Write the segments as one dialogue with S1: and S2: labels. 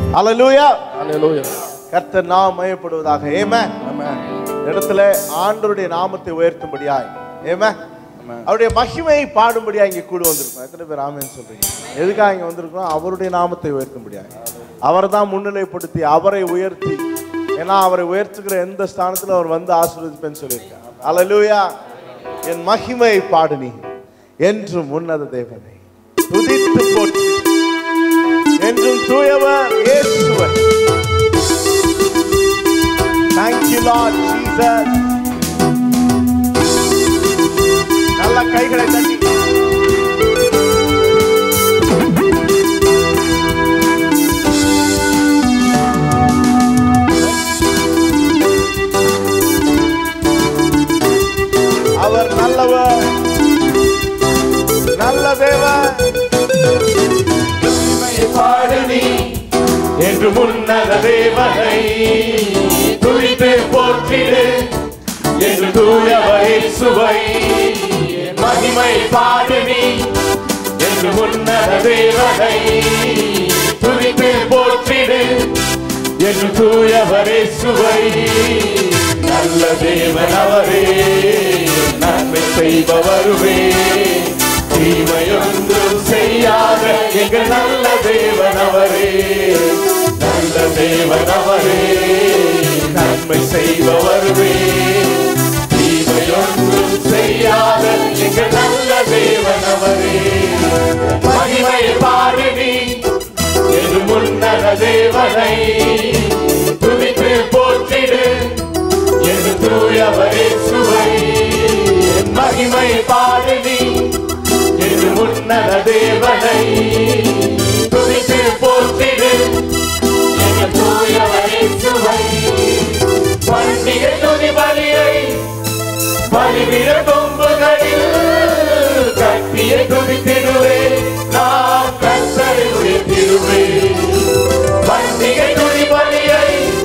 S1: ஹல்லேலூயா.
S2: ஹalleluya.
S1: கர்த்தர் நாமம் மகிமைப்படுவதாக. ஆமென்.
S2: ஆமென்.
S1: இடத்துல ஆண்டவருடைய நாமத்தை உயர்த்தும்படியாய், ஆமென்,
S2: ஆமென்.
S1: அவருடைய மகிமையை பாடும்படியா இங்க கூட வந்திருக்கோம். எத்தனை பேர் ஆமென் சொல்றீங்க? எதுக்காக இங்க வந்திருக்கோம்? அவருடைய நாமத்தை உயர்த்தும்படியாய். அவரை தான் முன்னிலைப்படுத்தி, அவரை உயர்த்தி, ஏன்னா அவரை உயர்த்துகிற எந்த ஸ்தானத்துல அவர் வந்து ஆசீர்வதிப்பேன்னு சொல்லியிருக்கார். ஹல்லேலூயா. என் மகிமையை பாடு நீ என்றும் உன்னத தேவனை துதித்து போற்றி என்றும் தூயவர் இயேசுவை. Thank you Lord Jesus. நல்ல கைகளை தட்டி அவர் நல்லவர், நல்ல தேவன்.
S3: பாடு நீ என்று முன்னத தேவனை துதித்து போற்றிடு என்று தூயவர் இயேசுவை. மகிமை பாடு நீ என்று முன்னத தேவனை துதித்து போற்றிடு என்று தூயவர் இயேசுவை. நல்ல தேவன் அவரே, நன்மை செய்பவருவே, தீமையொன்றும் செய்யாத எங்கள் நல்ல தேவன் அவரே. நல்ல தேவன் அவரே, நன்மை செய்பவருவே, தீமையொன்றும் செய்யாத எங்கள் நல்ல தேவன் அவரே. மகிமை பாடு நீ என்று முன்னத தேவனை துதித்து போற்றிடு என்று தூயவர் இயேசுவை. மகிமை பாடு நீ என்று முன்னத தேவனை துதித்து போற்றிடு என்று தூயவர் இயேசுவை. பண்டிகை துதி பலியை பலிபீட கொம்புகளில் கட்டிய துதித்திடுவே, நான் கர்த்தரை உயர்த்திடுவே. பண்டிகை துதி பலியை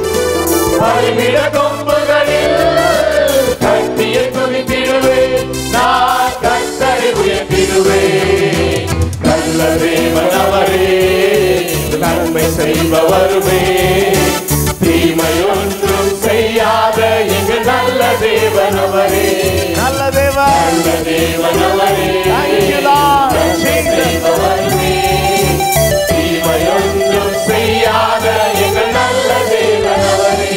S3: பலிபீட கொம்புகளில் கட்டிய துதித்திடுவே, நான் கர்த்தரை உயர்த்திடுவே. நல்ல தேவன் அவரே, நன்மை செய்பவருமே, தீமையொன்றும் செய்யாத எங்கள் நல்ல தேவன் அவரே.
S1: நல்ல தேவன்,
S3: நல்ல தேவன் அவரே,
S1: Thank you Lord.
S3: நன்மை செய்பவருமே, தீமையொன்றும் செய்யாத எங்கள் நல்ல தேவன் அவரே.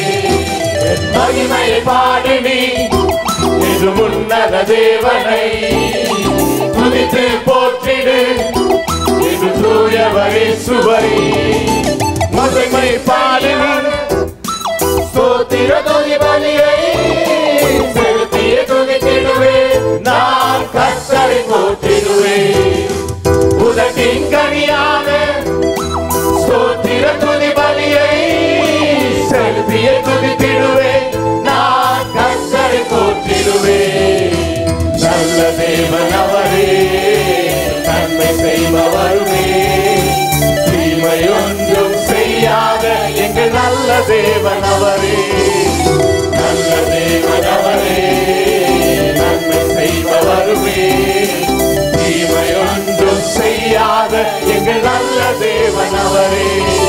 S3: மகிமையை பாடு நீ என்று முன்னத தேவனை துதித்து போற்றிடு என்று தூயவர் இயேசுவை. மகிமை பாடு நீ ஸ்தோத்திர துதி பலியை செலுத்திய துதித்திடுவே, நான் கர்த்தரை போற்றிடுவே. உதட்டின் கனியான ஸ்தோத்திர துதி பலியை செலுத்திய துதித்திடுவே, நான் கர்த்தரை போற்றிடுவே. நல்ல தேவன் அவரே, நன்மை செய்பவருமே, தீமையொன்றும் செய்யாத எங்கள் நல்ல தேவன் அவரே. நல்ல தேவன் அவரே, நன்மை செய்பவருமே, தீமையொன்றும் செய்யாத எங்கள் நல்ல தேவன் அவரே.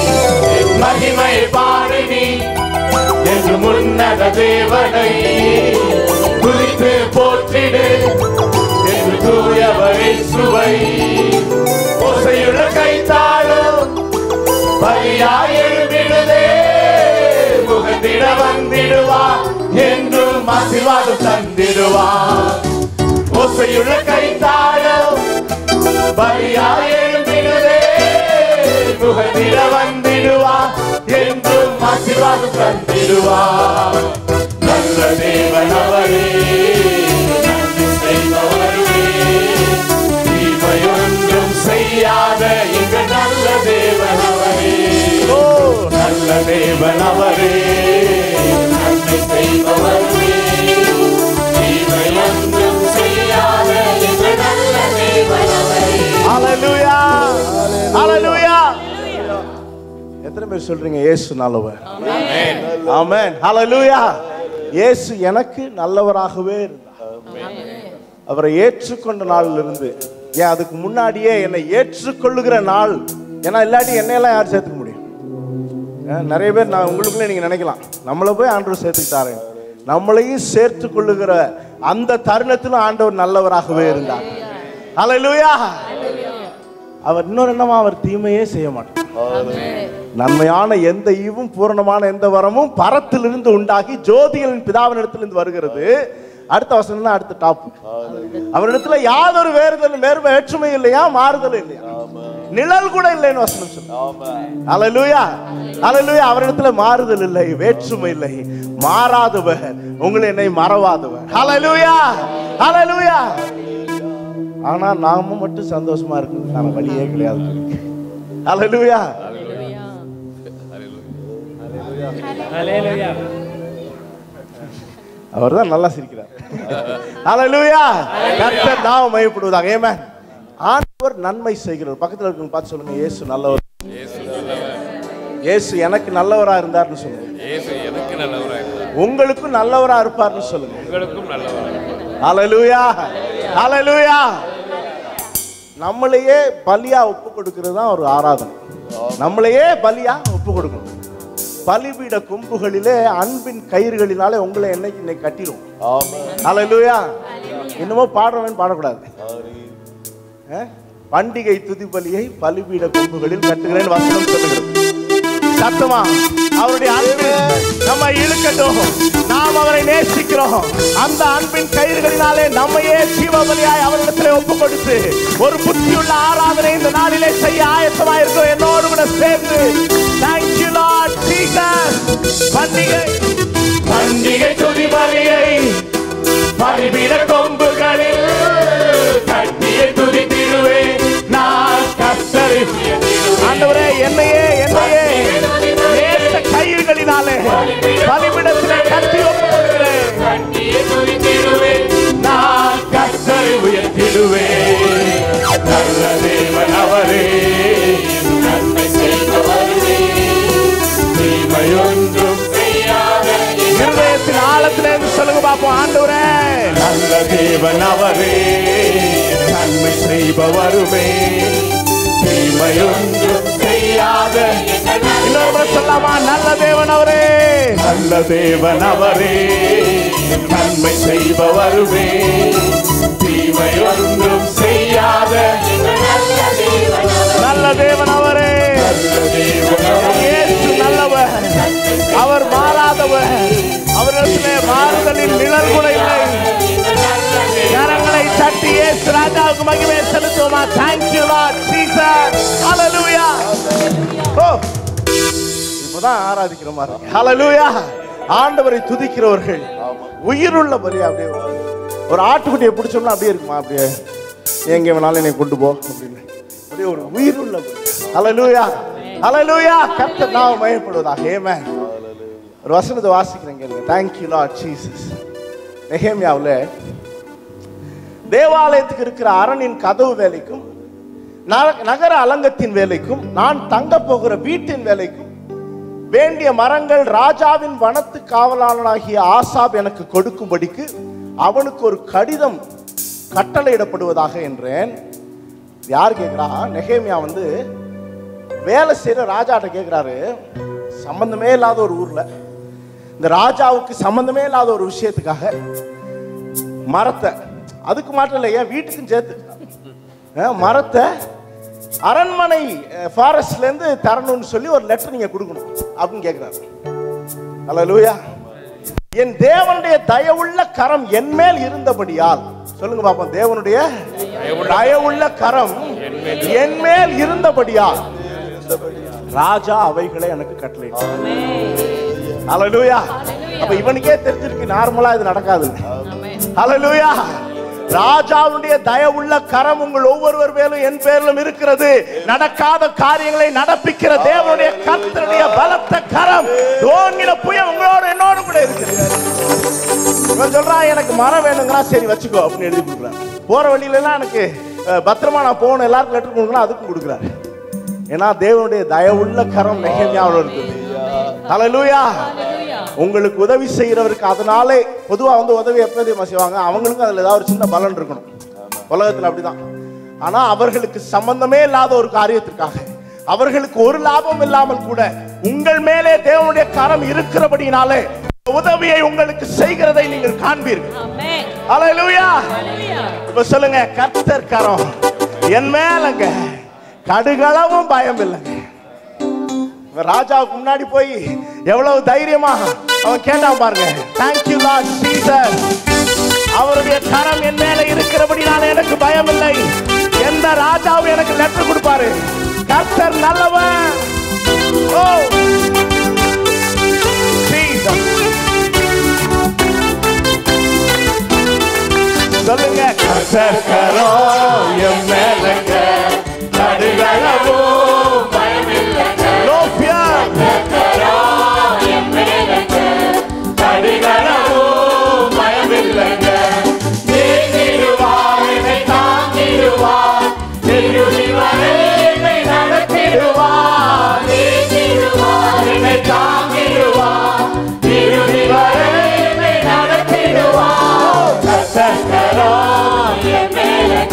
S3: மகிமை பாடு நீ என்று முன்னத தேவனை துதித்து போற்றிடு என்று தூயவர் இயேசுவை. ஓசையுள்ள கைத்தாளம் பலியாய் எழுந்திடுதே, முகத்திட வந்திடுவா என்றும் ஆசீர்வாதம் தந்திடுவா. ஓசையுள்ள கைத்தாளம் பலியாய் எழுந்திடுதே, முகத்திட வந்திடுவா என்றும் ஆசீர்வாதம் தந்திடுவா. நல்ல தேவன் அவரே, நன்மை செய்பவருமே, தீமையொன்றும் செய்யாத எங்கள் நல்ல தேவன் அவரே. நல்ல தேவன் அவரே, நன்மை செய்பவருமே, தீமையொன்றும் செய்யாத எங்கள் நல்ல தேவன் அவரே.
S1: ஹல்லேலூயா. ஹல்லேலூயா. எத்தனை பேர் சொல்றீங்க இயேசு நல்லவர்? ஆமென். ஹல்லேலூயா. இயேசு எனக்கு நல்லவராகவே இருந்தார். அவரை ஏற்றுக்கொண்ட நாளிலிருந்து, ஏன் அதுக்கு முன்னாடியே என்னை ஏற்றுக்கொள்ளுகிற நாள், ஏன்னா இல்லாட்டி என்னையெல்லாம் யார் சேர்த்துக்க முடியும்? நிறைய பேர் நான் உங்களுக்குள்ளே நீங்க நினைக்கலாம், நம்மளை போய் ஆண்டவர் சேர்த்துக்கிட்டாரு. நம்மளையும் சேர்த்து கொள்ளுகிற அந்த தருணத்திலும் ஆண்டவர் நல்லவராகவே இருந்தார். ஹல்லேலூயா. அவர் இன்னொரு என்னமா, அவர் தீமையே செய்ய மாட்டார். நன்மையான எந்த ஈவும் பூரணமான எந்த வரமும் பரத்திலிருந்து உண்டாகி ஜோதிகளின் பிதாவினிடத்திலிருந்து வருகிறது. அடுத்த வசனம் தான் அடுத்த டாப். அவரிடத்துல யாதொரு வேற்றுமை இல்லையா, மாறுதல் இல்லையா, நிழல் கூட இல்லைன்னு வசனம் சொல்லுங்க. ஹல்லேலூயா, ஹல்லேலூயா. அவரிடத்துல மாறுதல் இல்லை, வேற்றுமை இல்லை, மாறாதவர், உங்களை என்னை மறவாதவர். ஹல்லேலூயா, ஹல்லேலூயா. ஆனா நாம மட்டும் சந்தோஷமா இருக்கிறதுக்கான வழியே கிடையாது. ஹல்லேலூயா, அவர் தான் நல்லா சிரிக்கிறார். ஹல்லேலூயா. கர்த்தர் நாமம் மகிமைப்படுவதாக. ஆமென். ஆண்டவர் நன்மை செய்கிறவர். பக்கத்துல இருக்கவங்க பார்த்து சொல்லுங்க, இயேசு நல்லவர். இயேசு எனக்கு நல்லவரா இருந்தார்னு சொல்லுங்க.
S3: இயேசு எனக்கு நல்லவரா இருந்தார்.
S1: உங்களுக்கும் நல்லவரா இருப்பார்னு சொல்லுங்க.
S3: உங்களுக்கும் நல்லவரா இருப்பார்.
S1: ஹல்லேலூயா, ஹல்லேலூயா. நம்மளையே பலியா ஒப்பு கொடுக்கிறது தான் ஒரு ஆராதனை. நம்மளையே பலியா ஒப்பு கொடுக்கணும். பலிபீட கொம்புகளிலே அன்பின் கயிறுகளினாலே உங்களை இன்னைக்கு கட்டிடும். ஹல்லேலூயா. இன்னமும் பாடுறவன் பாடக்கூடாது. பண்டிகை துதி பலியை பலிபீட கொம்புகளில் கட்டுகிறேன் வசனம் சொல்லுகிறது. சத்தமா அவருடைய அன்பு நம்ம இழுக்கட்டும். நாம் அவரை நேசிக்கிறோம். அந்த அன்பின் கயிறுகளினாலே நம்மையே ஜீவபலியாய் அவரிடத்திலே ஒப்பு கொடுத்து ஒரு புத்தியுள்ள ஆராதனை இந்த நாளிலே செய்ய ஆயத்தமாயிருக்கிறோம். என்னோடு கூட சேர்ந்து Thank you Lord Jesus. பண்டிகை துதி பலியை பலிபீட கொம்புகளில் கட்டிய துதித்திடுவே நான் கர்த்தரை. ஆண்டவரே, என்னையே நேச கயிறுகளினாலே பலிபீடத்திலே கட்டி ஒப்பு கொடுக்கிறேன். நான் கர்த்தரை உயர்த்திடுவேன். நல்ல தேவன் அவரே, நன்மை செய்பவரே, தீமையொன்றும் செய்யாத. இருதயத்தின் ஆழத்திலிருந்து சொல்லுங்க பாப்போம். ஆண்டவரே, நல்ல தேவன் அவரே, நன்மை செய்பவருமே, தீமையொன்றும் செய்யாத. இன்னொரு சொல்லாமா, நல்ல தேவன் அவரே, நல்ல தேவன் அவரே, நன்மை செய்பவருமே, தீமையொன்றும் செய்யாத. நல்ல தேவன் அவரே, இயேசு நல்லவர், அவர் மாறாதவர், அவரிடத்திலே மாறுதலின் நிழல் கூட இல்லை. கரங்களை தட்டி இயேசு ராஜாவுக்கு மகிமை செலுத்துவோமா? Thank you Lord Jesus. Hallelujah. இப்பதான் ஆராதிக்கிற மாதிரி. Hallelujah. ஆண்டவரை துதிக்கிறவர்கள் உயிருள்ள பலி. அப்படியே ஒரு ஆட்டுக்குட்டியை பிடிச்சோம்னா அப்படியே இருக்குமா, அப்படியே எங்க வேணாலும் என்னை கொண்டு போ அப்படின்னு, அப்படியே ஒரு உயிருள்ள பலி. Hallelujah, hallelujah. கர்த்தர் நாமம் மகிமைப்படுவதாக. ஆமென். ஒரு வசனத்தை வாசிக்கிறேன் கேளுங்க. Thank you Lord Jesus. நெகேமியாவுல தேவாலயத்துக்கு இருக்கிற அரணின் கதவு வேலைக்கும் நகர அலங்கத்தின் வேலைக்கும் நான் தங்க போகிற வீட்டின் வேலைக்கும் வேண்டிய மரங்கள் ராஜாவின் வனத்து காவலாளனாகிய ஆசாப் எனக்கு கொடுக்கும்படிக்கு அவனுக்கு ஒரு கடிதம் கட்டளையிடப்படுவதாக என்றேன். யார் கேட்கிறா? நெகேமியா வேலை செய்யற ராஜாட்ட கேட்கிறாரு. சம்பந்தமே இல்லாத ஒரு ஊர்ல இந்த ராஜாவுக்கு சம்பந்தமே இல்லாத ஒரு விஷயத்துக்காக மரத்தை, அதுக்கு மாற்றம் இல்லை, என் வீட்டுக்கும் சேர்த்து மரத்தை அரண்மனை ஃபாரஸ்ட்ல இருந்து தரணும்னு சொல்லி ஒரு லெட்டர் நீங்க கொடுக்கணும் அப்படின்னு கேட்கிறாரு. ஹல்லேலூயா. என் தேவனுடைய தயவுள்ள கரம் என் மேல் இருந்தபடியால், சொல்லுங்க பாப்போம், தேவனுடைய தயவுள்ள கரம் என் மேல் இருந்தபடியால் ராஜா அவைகளை எனக்கு கட்டளையிட்டார். ஹல்லேலூயா. அப்ப இவனுக்கே தெரிஞ்சிருக்கு நார்மலா இது நடக்காது. ஹல்லேலூயா. ராஜாவுடைய தயவுள்ள கரம் உங்கள் ஒவ்வொருவர் மேலும் என் பேரிலும் இருக்கிறது. நடக்காத காரியங்களை நடப்பிக்கிற தேவனுடைய கர்த்தருடைய பலத்த கரம் தோங்கின புயல் உங்களோட என்னோடு கூட இருக்கிறது. இவன் சொல்றான், எனக்கு மரம் வேணுங்கிறா, சரி வச்சுக்கோ அப்படின்னு எழுதி கொடுக்குறான். போற வழியில எல்லாம் எனக்கு பத்திரமா நான் போகணும், எல்லாருக்கும் லெட்டர் கொடுக்கணும், அதுக்கும் கொடுக்குறாரு. ஏன்னா தேவனுடைய தயவுள்ள கரம் நெகேமியாவுல இருக்குது. ஹல்லேலூயா. உங்களுக்கு உதவி செய்யறவருக்கு அதனாலே பொதுவா உதவி எப்போதையும் செய்வாங்க, அவங்களுக்கும் அதுல ஏதாவது ஒரு சின்ன பலன் இருக்கணும். உலகத்துல அப்படிதான். ஆனா அவர்களுக்கு சம்பந்தமே இல்லாத ஒரு காரியத்திற்காக அவர்களுக்கு ஒரு லாபம் இல்லாமல் கூட உங்கள் மேலே தேவனுடைய கரம் இருக்கிறபடினாலே உதவியை உங்களுக்கு செய்கிறதை நீங்கள் காண்பீர்கள். ஹல்லேலூயா. இப்ப சொல்லுங்க, கர்த்தர் கரம் என் மேலங்க, கடுகளவும் பயம் இல்லைங்க. ராஜாவுக்கு முன்னாடி போய் எவ்வளவு தைரியமா அவன் கேட்டான் பாருங்க. Thank you Lord Jesus. அவருடைய கரம் என் மேல இருக்கிறபடினால எனக்கு பயம் இல்லை. எந்த ராஜாவும் எனக்கு லெட்டர் கொடுப்பாரு. கர்த்தர் நல்லவன். ஓ Jesus. சொல்லுங்க, கர்த்தர் கரம் என் மேலங்க, கடுகளவும் பயம் இல்லைங்க. No fear. கர்த்தர் என் மேலங்க, கடுகளவும் பயம் இல்லைங்க. நீதிடுவார், என்னை தாங்கிடுவார், இறுதி வரை என்னை நடத்திடுவார். நீதிடுவார், என்னை தாங்கிடுவார், இறுதி வரை என்னை நடத்திடுவார். கர்த்தர் கரம் என் மேலங்க,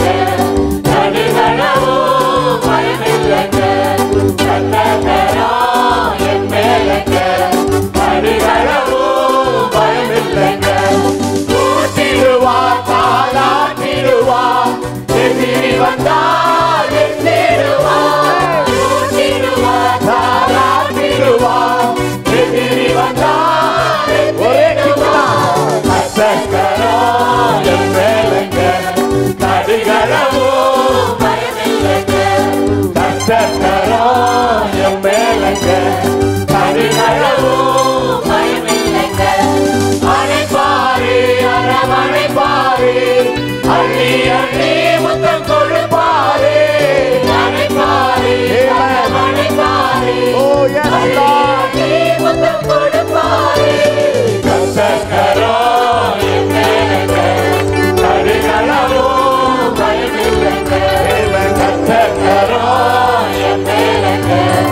S1: கடுகளவும் பயம் இல்லைங்க. கர்த்தர் கரம் என் மேலங்க, கடுகளவும் பயம் இல்லைங்க. கூட்டிடுவார், தாளாட்டிடுவார், எதிரி வந்தால் எத்திடுவார். கூட்டிடுவார், தாளாட்டிடுவார், எதிரி வந்தால் எத்திடுவார். கர்த்தர் கரம் என் மேலங்க, கடுகளவும் பயம் இல்லைங்க. கர்த்தர் கரம் என் மேலங்க, கடுகளவும் பயம் இல்லைங்க. அணைப்பாரு, அரவணைப்பாரு, அள்ளி அள்ளி முத்தம் கொடுப்பாரு. அணைப்பாரு, அரவணைப்பாரு, அள்ளி அள்ளி முத்தம் கொடுப்பாரு. கர்த்தர் கரம் என் மேலங்க, கடுகளவும் பயம் இல்லைங்க. கர்த்தர் கரம் என் மேலங்க,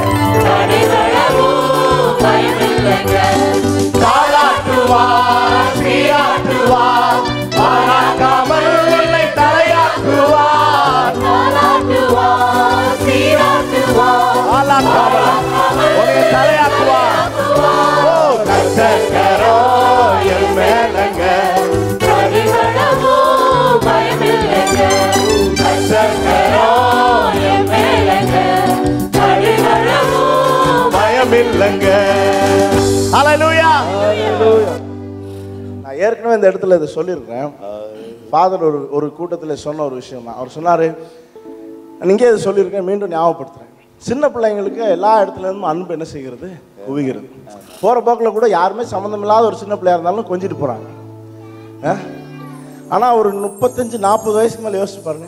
S1: கடுகளவும் பயம் இல்லைங்க. தாளாட்டுவார், சீராட்டுவார், பாராட்டாமல் என்னை தலையாக்குவார். தாளாட்டுவார், சீராட்டுவார், பாராட்டாமல் உன்னை தலையாக்குவார். ஓ கர்த்தர் கரம் என் மேலங்க, கடுகளவும் பயம் இல்லைங்க. கர்த்தர் கரம் என் மேலங்க, கடுகளவும் பயம் இல்லைங்க. ஹல்லேலூயா. நான் ஏற்கனவே இந்த இடத்துல இதை சொல்லியிருக்கேன். ஃபாதர் ஒரு கூட்டத்தில் சொன்ன ஒரு விஷயம் தான். அவர் சொன்னார், நீங்கே இதை சொல்லியிருக்கேன், மீண்டும் ஞாபகப்படுத்துகிறேன். சின்ன பிள்ளைங்களுக்கு எல்லா இடத்துல இருந்தும் அன்பு என்ன செய்கிறது, குவிகிறது. போகிற போக்கில் கூட யாருமே சம்மந்தம் இல்லாத ஒரு சின்ன பிள்ளையாக இருந்தாலும் கொஞ்சிட்டு போகிறாங்க. ஆனால் ஒரு 35-40 வயசுக்கு மேலே யோசிச்சு பாருங்க.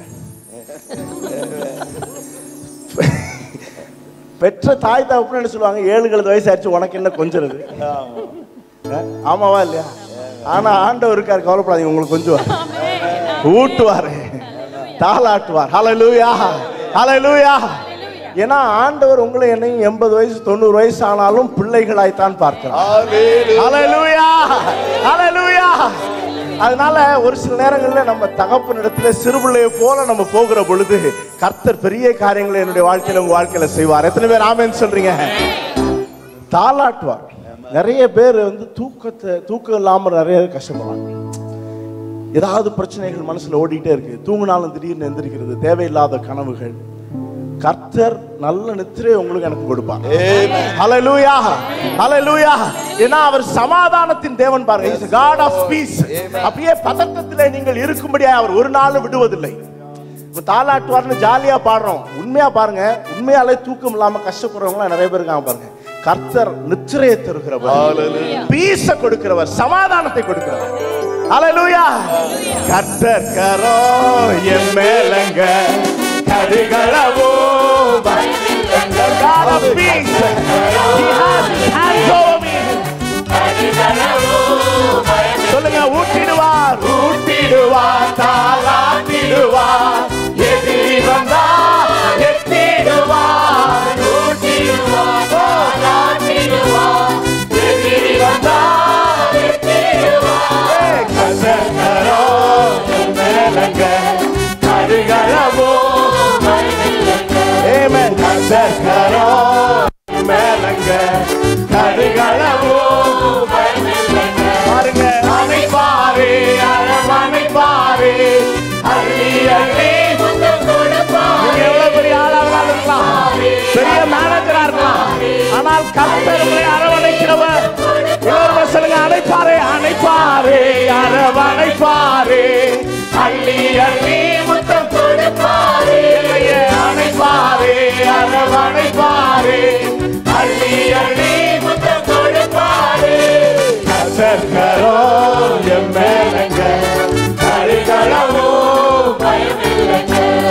S1: பெற்ற தாய் தகப்பன்னு என்ன சொல்லுவாங்க, 7-7 வயசு ஆயிடுச்சு உனக்கு என்ன கொஞ்சிறது. ஆமாவா இல்லையா? ஆனா ஆண்டவர் இருக்காரு, கவலைப்படாதீங்க, உங்களுக்கு கொஞ்சம் ஊட்டுவாரு, தாளாட்டுவார். ஹல்லேலூயா, ஹல்லேலூயா. ஏன்னா ஆண்டவர் உங்களை என்னையும் 80 வயசு 90 வயசு ஆனாலும் பிள்ளைகளாய்த்தான் பார்க்கிறார். ஹல்லேலூயா, ஹல்லேலூயா. அதனால ஒரு சில நேரங்களில் நம்ம தகப்பனிடத்துல சிறுபிள்ளையை போல நம்ம போகிற பொழுது கர்த்தர் பெரிய காரியங்களை என்னுடைய வாழ்க்கையில உங்க வாழ்க்கையில செய்வார். எத்தனை பேர் ஆமென் சொல்றீங்க? தாளாட்டுவார். நிறைய பேர் தூக்கம் இல்லாமல் நிறைய கஷ்டப்படுறாங்க. ஏதாவது பிரச்சனைகள் மனசுல ஓடிட்டே இருக்கு, தூங்கினாலும் திடீர்னு எந்திரிக்கிறது, தேவையில்லாத கனவுகள். கர்த்தர் நல்ல நித்திரை உங்களுக்கு எனக்கு கொடுப்பார். ஹல்லேலூயா, ஹல்லேலூயா. ஏன்னா அவர் சமாதானத்தின் தேவன் பாருங்க. He is God of peace. அப்படியே பதட்டத்திலே நீங்கள் இருக்கும்படியா அவர் ஒரு நாளும் விடுவதில்லை. தாளாட்டுவார்னு ஜாலியா பாடுறோம், உண்மையா பாருங்க, உண்மையாலே தூக்கம் இல்லாம கஷ்டப்படுறவங்க நிறைய பேர் இருக்காங்க பாருங்க. கர்த்தர் நித்திரையை தருகிறவர், பீஸ கொடுக்கிறவர், சமாதானத்தை கொடுக்கிறவர். ஹல்லேலூயா. கர்த்தர் கரம் என் மேலங்க, கடுகளவும் God of peace. He has his hands over me. சொல்லுங்க, ஊட்டிடுவார், ஊட்டிடுவார், தாளாட்டிடுவார், எதிரி வந்தா எத்திடுவார். ஊட்டிடுவார், தாளாட்டிடுவார், எதிரி வந்தா எத்திடுவார். கர்த்தர் கரம் என் மேலங்க, கடுகளவும் ஆமென்.
S3: கர்த்தரோ மேலங்க கடுகளவும் பாருங்க அணைப்பாரே அரவணைப்பாரே அள்ளி அள்ளி எவ்வளவு பெரிய ஆளாக இருக்கலாம், பெரிய மேனேஜரா இருக்கலாம், ஆனால் கர்த்தர் உங்களை அரவணைக்கிறவர். சொல்லுங்க அணைப்பாரே அணைப்பாரே அரவணைப்பாரே அள்ளி அள்ளி முத்தம் கொடுப்பாரே அணைப்பாரே அரவணைப்பாரே அள்ளி அள்ளி முத்தம் கொடுப்பாரே கர்த்தரோ என் மேலங்க கடுகளவோ பயமில்லைங்க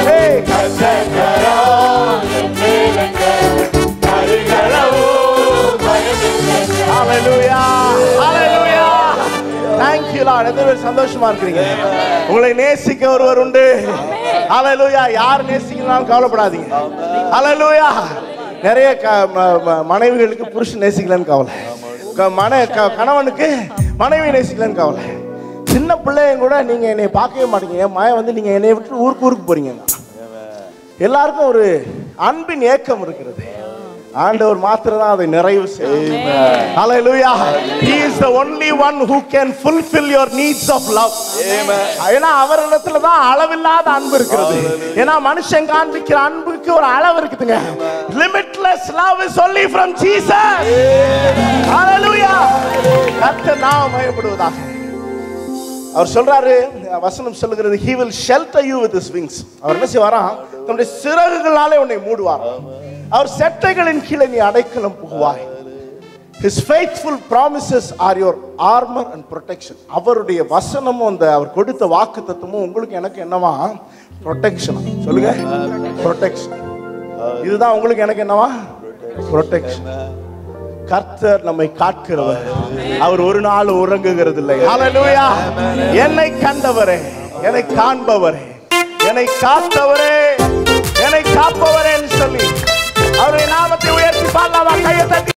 S3: கர்த்தரோ என் மேலங்க கடுகளவோ பயமில்லைங்க. ஹல்லேலூயா ஹல்லேலூயா. Thank you Lord. எத்தனை பேர் சந்தோஷமா இருக்கீங்க? உங்களை நேசிக்க ஒருவர் உண்டு. ஹல்லேலூயா. யார் நேசிக்கனாலும் கவலைப்படாதீங்க. ஹல்லேலூயா. நிறைய மனைவிகளுக்கு புருஷன் நேசிக்கலன்னு கவலை, கணவனுக்கு மனைவி நேசிக்கலன்னு கவலை. சின்ன பிள்ளைங்க கூட நீங்க என்னை பார்க்கவே மாட்டீங்க, என் மாய வந்து நீங்க என்னை விட்டு ஊருக்கு போறீங்க. எல்லாருக்கும் ஒரு அன்பின் ஏக்கம் இருக்கிறது. ஆண்டவர் மாத்திரம் தான் அதை நிறைவு செய்வார். Hallelujah. He is the only one who can fulfill your needs of love. Amen. ஏனா அவரிடத்துல தான் அளவில்லாத அன்பு இருக்கிறது. ஏனா மனுஷன் காண்பிக்கிற அன்புக்கு ஒரு அளவு இருக்குதுங்க. Limitless love is only from Jesus. Hallelujah. கர்த்தர் நாமம் மகிமைப்படுவதாக. அவர் சொல்றாரு, வசனம் சொல்லுகிறது, he will shelter you with his wings. அவர் என்ன செய்வாராம், தன்னுடைய சிறகுகளாலே உன்னை மூடுவார். அவர் செட்டைகளின் கீழே நீ அடைக்கலம் புகுவாய். His faithful promises are your armor and protection. அவருடைய வசனமும் அந்த அவர் கொடுத்த வாக்குத்தத்தமும் உங்களுக்கு எனக்கு என்னவா, ப்ரொடெக்ஷன். சொல்லுங்க ப்ரொடெக்ஷன். இதுதான் உங்களுக்கு எனக்கு என்னவா, ப்ரொடெக்ஷன். கர்த்தர் நம்மை காக்கிறவர், அவர் ஒரு நாள் உறங்குகிறது இல்லை. ஹல்லேலூயா. என்னை கண்டவரே, என்னை காண்பவரே, என்னை காத்தவரே, என்னை காப்பவரே என்று சொல்லி அவருடைய நாமத்தை உயர்த்தி பாடலாமா? கையை தட்டி.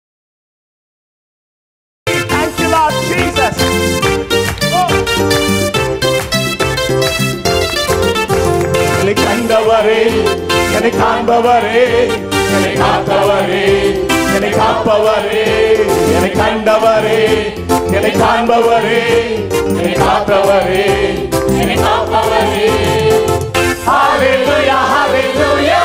S3: Thank you Lord Jesus. என்னை கண்டவரே, என்னை காண்பவரே, என்னை காத்தவரே, என்னை காப்பவரே, என்னை கண்டவரே, என்னை காண்பவரே, என்னை காத்தவரே, என்னை காப்பவரே. ஹல்லேலூயா ஹல்லேலூயா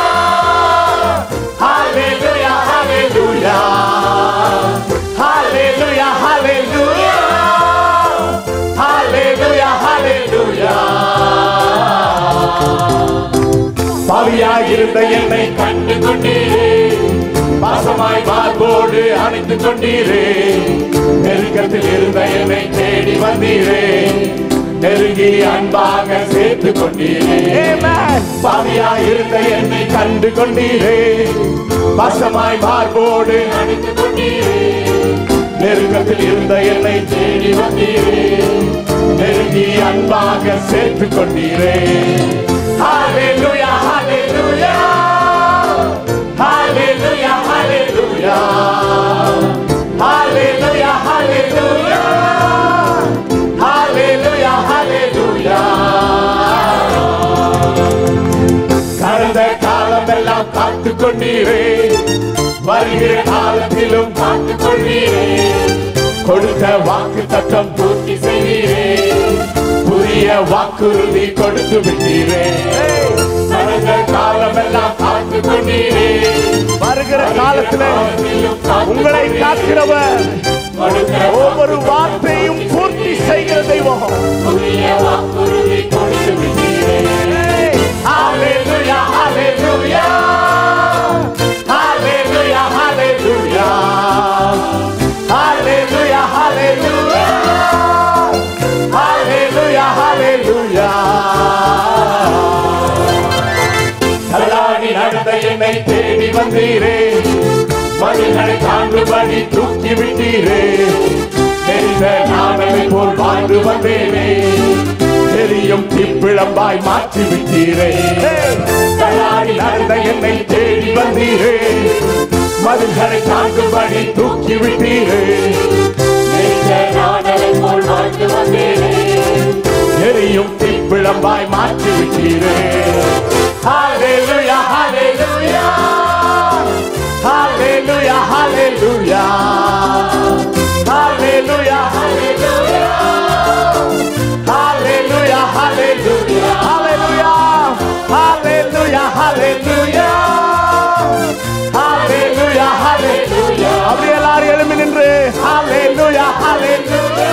S3: ஹல்லேலூயா ஹல்லேலூயா ஹல்லேலூயா ஹல்லேலூயா ஹல்லேலூயா ஹல்லேலூயா. பாவியாயிருந்த என்னை கண்டு கொண்டீரே, பாசமாய் மார்போடு அணைத்துக் கொண்டீரே, நெருக்கத்தில் இருந்த என்னை தேடி வந்தீரே, நெருங்கி அன்பாக சேர்த்து கொண்டீரே. பாவியாயிருந்த என்னை கண்டு கொண்டீரே, பாசமாய் மார்போடு அணைத்துக் கொண்டீரே, நெருக்கத்தில் இருந்த என்னை தேடி வந்தீரே, நெருங்கி அன்பாக சேர்த்து கொண்டீரே. ஹல்லேலூயா ஹல்லேலூயா ஹல்லேலூயா ஹல்லேலூயா ஹல்லேலூயா ஹல்லேலூயா ஹல்லேலூயா ஹல்லேலூயா. கடந்த காலமெல்லாம் காத்துக் கொண்டீரே, வருகிற காலத்திலும் காத்துக் கொண்டீரே, கொடுத்த வாக்கு தத்தம் பூர்த்தி செய்தீரே, புதிய வாக்குறுதி கொடுத்து விட்டீரே. கடந்த காலமெல்லாம் காத்துக் கொண்டீரே, வருகிற காலத்தில் உங்களை காக்கிறவர், ஒவ்வொரு வார்த்தையும் பூர்த்தி செய்கிற தெய்வம், புதிய வாக்குறுதி கொடுத்து விட்டீரே. ஹல்லேலூயா ஹல்லேலூயா ஹல்லேலூயா ஹல்லேலூயா ஹல்லேலூயா ஹல்லேலூயா ஹல்லேலூயா ஹல்லேலூயா. தள்ளாடி நடந்த என்னை தேடி வந்தீரே, மனிதனை தாண்டுபடி தூக்கி விட்டீரே, தெரிந்த நானவை போல் வாழ்ந்து வந்தேனே, தெரியும் திப்பிழம்பாய் மாற்றி விட்டீரே. தள்ளாடி நடந்த என்னை தேடி வந்தீரே, மனிதனை தாண்டுபடி தூக்கி விட்டீரே, தெரிந்த நானவை போல் வாழ்ந்து வந்தேனே, தெரியும் திப்பிழம்பாய் மாற்றி விட்டீரே. ஹல்லேலூயா ஹல்லேலூயா ஹalleluya ஹalleluya ஹalleluya அப்படியே எல்லாரும் எழும்பி நின்று ஹalleluya ஹalleluya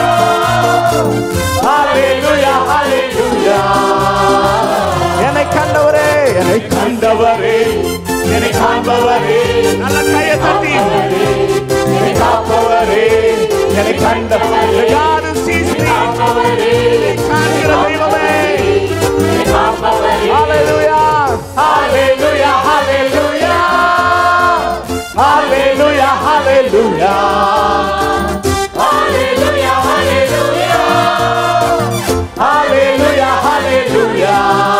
S3: ஹalleluya ஹalleluya என்னை கண்டவரே என்னை கண்டவரே என்னை காண்பவரே நல்ல கையை தட்டி என்னை காப்பவரே என்னை கண்டவரே God who sees me காண்கிற தெய்வமே என்னை காப்பவரே ஹalleluya ஹalleluya ஹalleluya ஹalleluya ஹalleluya ஹalleluya ஹalleluya ஹalleluya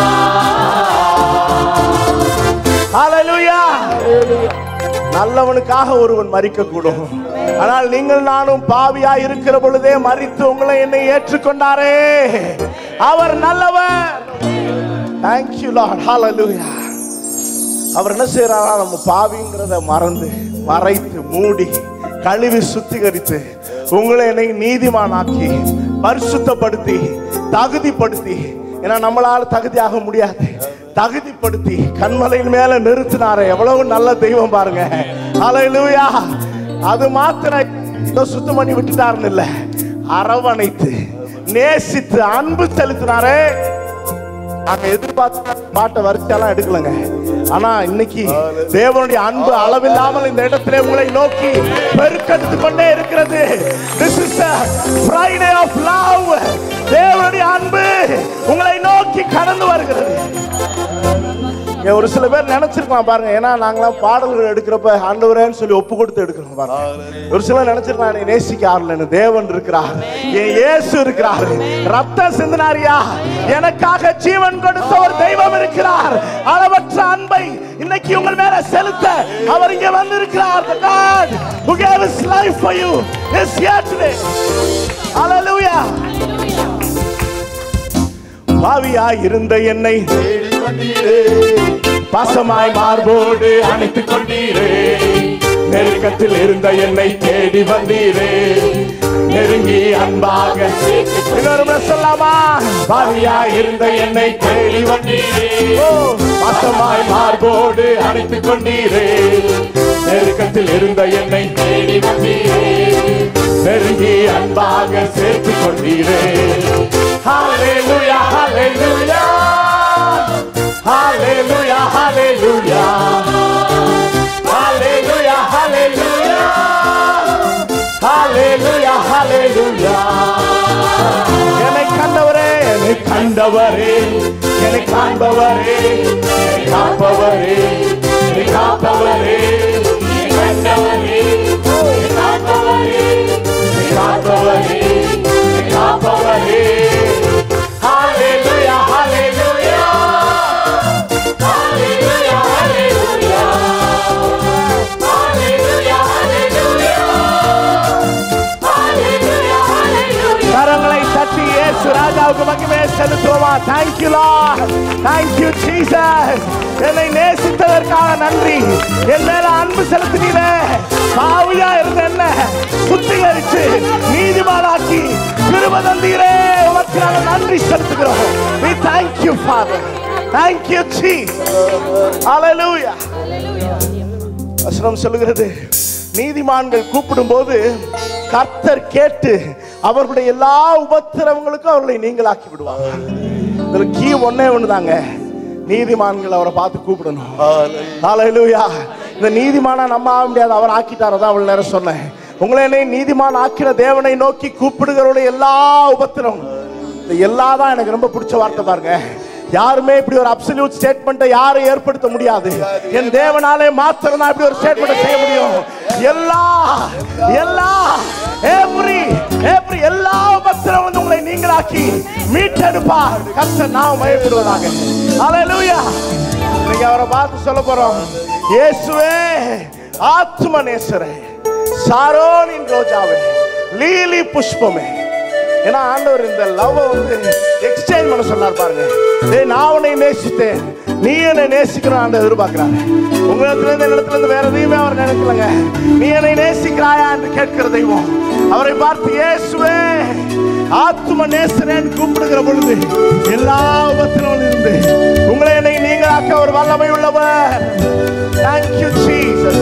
S3: ஹalleluya நல்லவனுக்காக ஒருவன் மரிக்க கூடும், ஆனால் நீங்கள் நானும் பாவியா இருக்கிற பொழுதே மரித்து உங்களை என்னை ஏற்றுக்கொண்டாரே, அவர் நல்லவர். Thank you Lord. Hallelujah. அவர் என்ன செய்யறாரா, நம்ம பாவிங்கிறத மறந்து மறைத்து மூடி கழுவி சுத்திகரித்து உங்களை என்னை நீதிமானாக்கி பரிசுத்தப்படுத்தி தகுதிப்படுத்தி, ஏன்னா நம்மளால தகுதியாக முடியாது, தகுதிப்படுத்தி கண்மலையின் மேல நிறுத்தினாரே, எவ்வளவு நல்ல தெய்வம் பாருங்க. ஹல்லேலூயா. அது மாத்திரம் சுத்தம் பண்ணி விட்டுட்டாருன்னு இல்ல, அரவணைத்து நேசித்து அன்பு செலுத்தினாரே. நாங்க எதிர்பார்த்த பாட்டை வரிசையெல்லாம் எடுக்கலங்க, ஆனா இன்னைக்கு தேவனுடைய அன்பு அளவில்லாமல் இந்த இடத்திலே உங்களை நோக்கி பெருக்கெடுத்து கொண்டே இருக்கிறது. This is a Friday of love. தேவனுடைய அன்பு உங்களை நோக்கி கடந்து வருகிறது. ஒரு சில பேர் நினைச்சிருக்கலாம் பாருங்க, ஏன்னா நாங்களாம் பாடல்கள் எடுக்கிறப்ப ஆண்டவரேன்னு சொல்லி ஒப்பு கொடுத்து எடுக்கிறோம் பாருங்க. ஒரு சிலர் நினைச்சிருக்கலாம், என்னை நேசிக்க ஆரல, தேவன் இருக்கிறார், என் இயேசு இருக்கிறார், ரத்தம் சிந்தினாரியா, எனக்காக ஜீவன் கொடுத்த ஒரு தெய்வம் இருக்கிறார். அளவற்ற அன்பை இன்னைக்கு உங்கள் மேல செலுத்த அவர் இங்கே வந்து இருக்கிறார். The God who gave his life for you is here today. Hallelujah. பாவியா இருந்த என்னை பாசமாய் மார்போடு அணைத்துக் கொண்டீரே, நெருக்கத்தில் இருந்த என்னை தேடி வந்தீரே, நெருங்கி அன்பாக இன்னொரு சொல்லாமா, பாவியா இருந்த என்னை தேடி வந்தீரே, பாசமாய் மார்போடு அணைத்துக் கொண்டீரே, நெருக்கத்தில் இருந்த என்னை தேடி வந்தீரே, நெருங்கி அன்பாக சேர்த்துக் கொண்டீரே. ஹalleluya ஹalleluya ஹalleluya ஹalleluya ஹalleluya ஹalleluya ஹalleluya ஹalleluya என்னை கண்டவரே என்னை கண்டவரே என்னை காண்பவரே என்னை காப்பவரே என்னை காப்பவரே என்னை கண்டவரே என்னை காப்பவரே என்னை காப்பவரே என்னை காப்பவரே. Hallelujah, hallelujah, hallelujah, hallelujah, hallelujah, hallelujah, hallelujah. கரங்களை தட்டி இயேசு ராஜாவுக்கு மகிமை செலுத்துவோமா? Thank you Lord, thank you Jesus. என்னை நேசித்ததற்காக நன்றி, என் மேல அன்பு செலுத்தினீரே, பாவியா இருந்த என்ன சுத்திகரித்து நீதிமானாக்கி கிருபை தந்தீரே, உமக்கு நாங்கள் நன்றி செலுத்துகிறோம். We thank you Father, thank you Jesus. Hallelujah. வசனம் சொல்லுகிறது, நீதிமான்கள் கூப்பிடும் போது கர்த்தர் கேட்டு அவர்களுடைய எல்லா உபத்திரவங்களுக்கும் அவர்களை நீங்களாக்கி விடுவாங்க. இதுல கீ ஒன்னே ஒண்ணுதாங்க, நீதிமான்கள் அவரை பார்த்து கூப்பிடணும். ஹல்லேலூயா. இந்த நீதிமானா நம்ம ஆக முடியாது, அவர் ஆக்கிட்டாரதான் அவ்வளவு நேரம் சொன்னேன். உங்களை என்னை நீதிமான் ஆக்கிற தேவனை நோக்கி கூப்பிடுகிறவருடைய எல்லா உபத்திரம், எல்லா தான் எனக்கு ரொம்ப பிடிச்ச வார்த்தை பாருங்க. யாருமே இப்படி ஒரு அப்சல்யூட் ஸ்டேட்மெண்ட்டை யாரும் ஏற்படுத்த முடியாது. என் தேவனாலே மாத்திரம் தான் இப்படி ஒரு ஸ்டேட்மெண்ட் செய்ய முடியும். எல்லா எல்லா எவ்ரி எல்லா உபத்திரம் வந்து உங்களை நீங்களாக்கி மீட்டெடுப்பார். கர்த்தர் நாமம் மகிமைப்படுவதாக. ஹல்லேலூயா. இன்னைக்கு அவரை பார்த்து சொல்ல போறோம், இயேசுவே ஆத்ம நேசரே, சாரோனின் ரோஜாவே, லீலி புஷ்பமே. ஏன்னா ஆண்டவர் இந்த லவ் வந்து எக்ஸ்சேஞ்ச் பண்ண சொன்னார் பாருங்க. நான் உன்னை நேசித்தேன், நீ என்னை நேசிக்கிறான் ஆண்டவர் எதிர்பார்க்கிறாரு. உங்களிடத்துல இருந்து இடத்துல இருந்து வேற எதையுமே அவர் நினைக்கலங்க. நீ என்னை நேசிக்கிறாயா என்று கேட்கிற தெய்வம். அவரை பார்த்து இயேசுவே ஆத்ம நேசரேன்னு கூப்பிடுகிற பொழுது எல்லா உபத்திரமும் இருந்து உங்களை என்னை நீங்களாக்க ஒரு வல்லமை உள்ளவர். Thank you Jesus.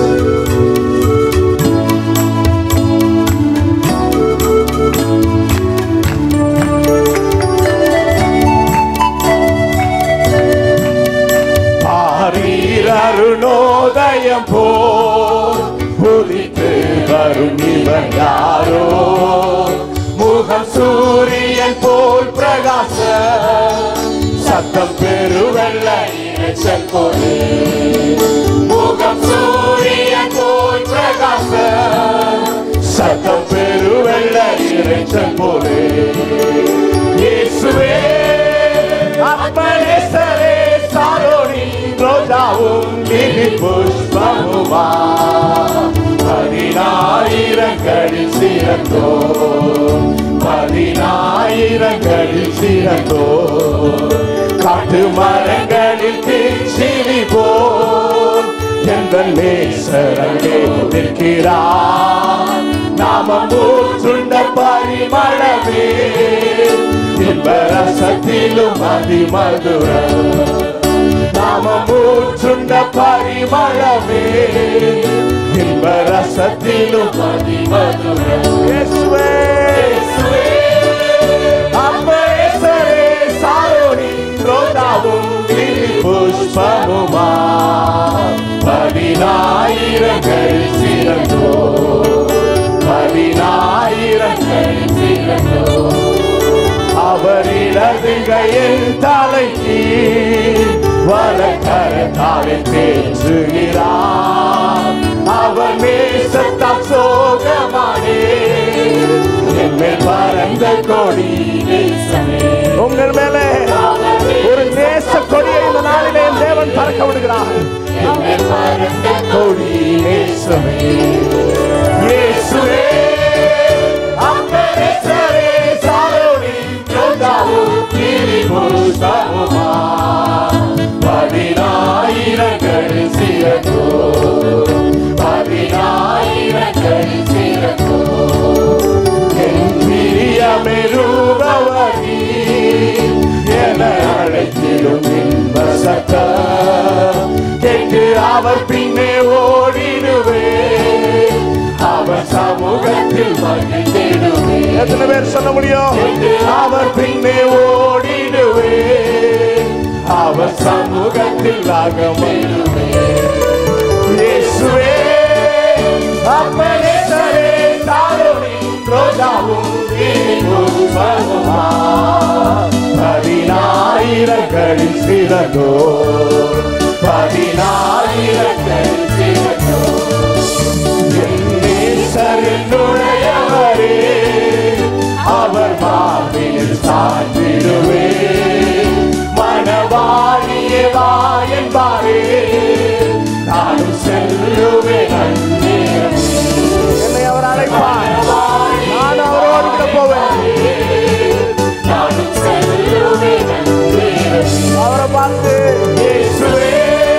S3: அருணோதயம் போல் உதித்து வரும் இவர் யாரோ, முகம் சூரியன் போல் பிரகாச, சத்தம் பெருவெள்ள இரைச்சல் போலே, முகம் சூரியன் போல் பிரகாச, சத்தம் பெருவெள்ள இரைச்சல் போலே. இயேசுவே அப்பனேசரே சாரோனி ரோஜாவும் லிலி புஷ்பமுமா, 10,000 சிறந்தோ, 10,000 சிறந்தோ, காட்டு மரங்களில் தீச்சிலி போல் எங்கள் நேசரங்கே நிற்கிறார். நாமம் ஊற்றுண்ட பரிமளமே, இன்பரசத்திலும் அதிமதுரம். நாமம் ஊற்றுண்ட பரிமளமே, இன்பரசத்திலும் அதிமதுரம். இயேசுவே அப்பனேசரே சாரோனி ரோஜாவும் லிலி புஷ்பமுமா, 10,000 சிறந்தோ, 10,000 சிறந்தோ. அவர் இடதுகையில் தலைக்கு வலக்கரத்தாலே பேசுகிறார். அவர் நேசத்தால் சோகமானே, என்மேல் பறந்த கொடி நேசமே. உங்கள் மேலே ஒரு நேச கொடியை இந்த நாளிலே தேவன் பறக்க விடுகிறார். என்மேல் பறந்த கொடி நேசமே. இயேசுவே அப்பனேசரே சாரோனி ரோஜாவும் லிலி புஷ்பமுமா, 10,000 சிறந்தோ, 10,000 சிறந்தோ. என் பிரியமெருபவனி என அழைத்திடும் இன்ப சத்தம் கேட்டு அவர் பின்னே ஓடிடுவே, அவர் சமூகத்தில் மகிழ்ந்திடுவே. எத்தனை பேர் சொல்ல முடியும்? அவர் பின்னே ஓடிடுவே, அவர் சமூகத்தில் அகமிடுவே. இயேசுவே அப்பனேசரே சாரோனி ரோஜாவும் லிலி புஷ்பமுமா, 10,000 சிறந்தோ, 10,000 சிறந்தோ. என்னுடையவரே அவர் மார்பில் சாய்ந்திடுவே, மனவாழியே வா என்பாரே, நானும் செல்லுவேன். என்னை அவர் அழைப்பார், நான் அவரோடு கூட போவேன். நானும் செல்லுவேன். அவரை பார்த்து இயேசுவே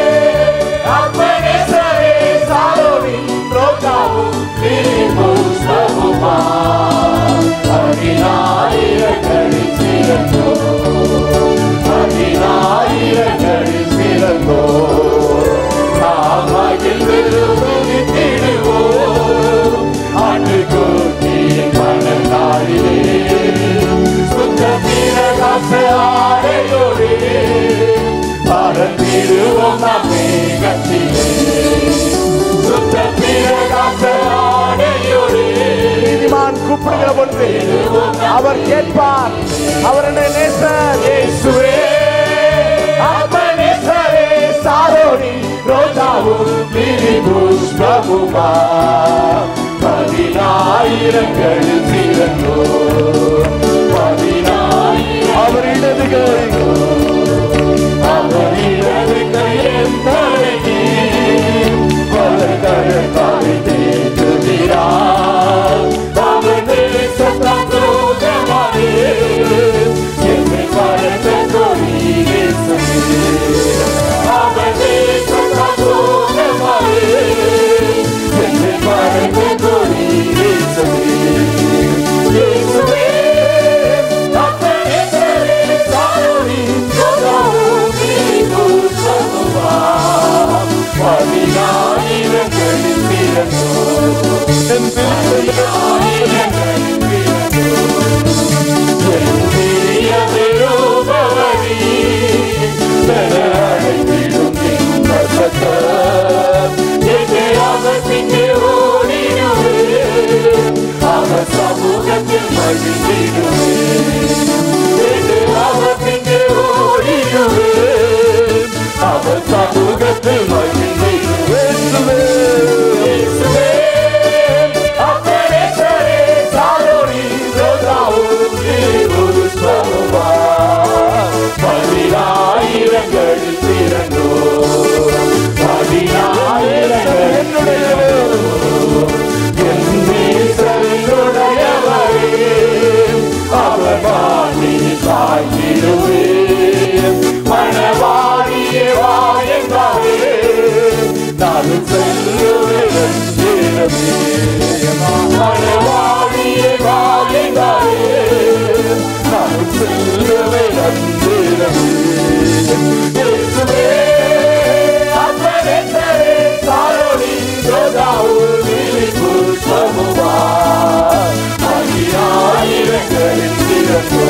S3: அப்பனேசரே சாரோனி ரோஜாவும் லிலி புஷ்பமுமா, 10,000 சிறந்தோ, 10,000 சிறந்தோ. நாம் மகிழ்ந்து துதித்திடுவோம் ஆட்டுக்குட்டியின் மணநாளிலே, சுத்த பிரகாச ஆடையோடு பறந்திடுவோம் நாம் மேகத்திலே, சுத்த பிரகாச ஆடையோடு. நீதிமான் கூப்பிடுகிற பொழுது அவர் கேட்பார், அவருடைய நேசர். இயேசுவே அப்பனேசரே சாரோனி ரோஜாவும் லிலி புஷ்பமுமா, 10,000 சிறந்தோ, 10,000. அவர் இடதுகை, அவர் இடதுகை என் தலைக்கு வலக்கரத்தாலே தேற்றுகிறார். அவர் நேசத்தால் சோகமானே, என்மேல் பறந்த கொடி நேசமே. அவர் நேசத்தால் சோகமானே, என்மேல் பறந்த கொடி நேசமே. இயேசுவே அப்பனேசரே சாரோனி நானும் செல்லுவேன் மனவாழியே வாழ்ந்தாயே நானும் செல்லுவேன் இயேசுவே அப்பனே சாரோடி ரோதாவுலி புஷ்பமுவா பதினாயிரங்களில் திறந்தோ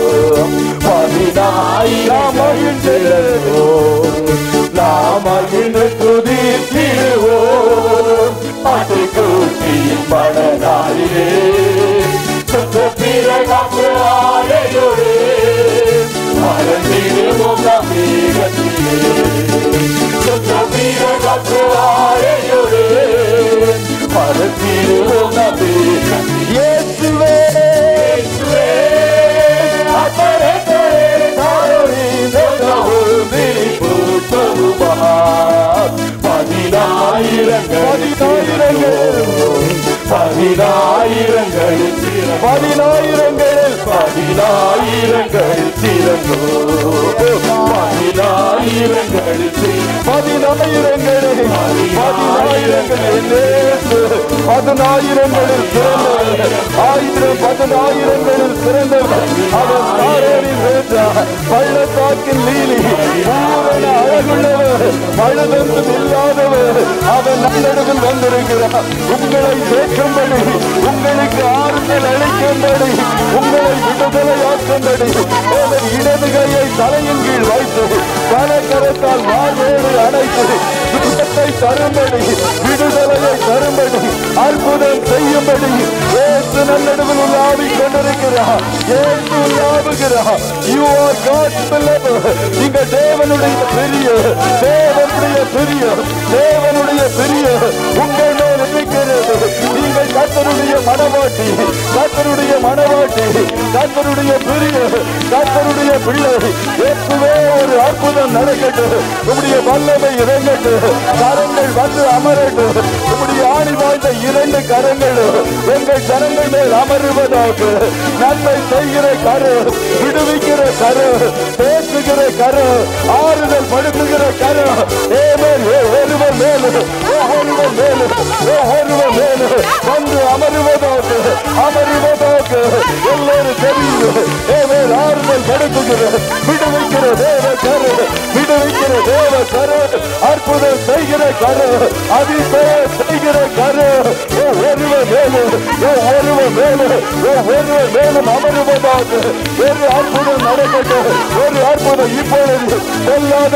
S3: பதினாயிரம் மகிழ்ந்தோ நாம் மகிழ்ந்து துதித்திடுவோம் ஆட்டுக்குட்டியின் மனநாளிலே சுத்த பிறகு ஆடையோடு மறந்திடுவோம் நம்பிகத்திலே சுத்த பிறகு ஆடையோடு மறந்திடுவோம் நம்பிகத்திலே இயேசுவே இயேசுவே அப்பனே சாரோடி ரோதாவுலி புஷ்பமுவா பதினாயிரங்களில் திறந்தோ பதினாயிரங்களில் சிறந்தவர் அவர் சாரோரின் ரோஜா பள்ளத்தாக்கின் லீலி பூரண அழகுள்ளவர் பழுதொன்றும் இல்லாதவர் அவர் நல்லடவில் வந்திருக்கிறார் உங்களை சேர்க்கும்படி உங்களுக்கு ஆறுதல் அளிக்கும்படி உங்களை விடுதலையாக்கும்படி அவர் இடது கையை தலையின் கீழ் வைத்து கரத்தால் மார்போடு அணைத்து சுத்தத்தை தரும்படி விடுதலையை தரும்படி அற்புதம் செய்யும்படி இயேசு நல்லடவில் உலாவிக் கொண்டிருக்கிறார் இயேசு உலாவுகிறார் You are God's beloved நீங்க தேவனுடைய பிரிய உங்கள் மேல் இருக்கிறது நீங்கள் கர்த்தருடைய மனவாட்டி கர்த்தருடைய கர்த்தருடைய பிள்ளை இயேசுவே ஒரு அற்புதம் நடக்கட்டும் உம்முடைய வல்லமை இறங்கட்டு கரங்கள் வந்து அமரட்டு உம்முடைய ஆணி வாய்ந்த 2 கரங்கள் எங்கள் ஜனங்கள் மேல் அமருவதாக நன்மை செய்கிற கரு விடுவிக்கிற கரு பேசுகிற கரு ஆறுதல் படுத்துகிற கரு ஒருவர் மேலும் வந்து அமருவதாக எல்லோரும் தெரிந்து ஆறுதல் படுத்துகிற விடுவிக்கிற தேவ கரு அற்புதம் செய்கிற கரு அதிசயம் செய்கிற கரு ஒருவர் மேலும் அமருவதாக ஒரு அற்புதம் நடக்கட்டும் ஒரு அற்புதம் இப்பொழுது பொல்லாத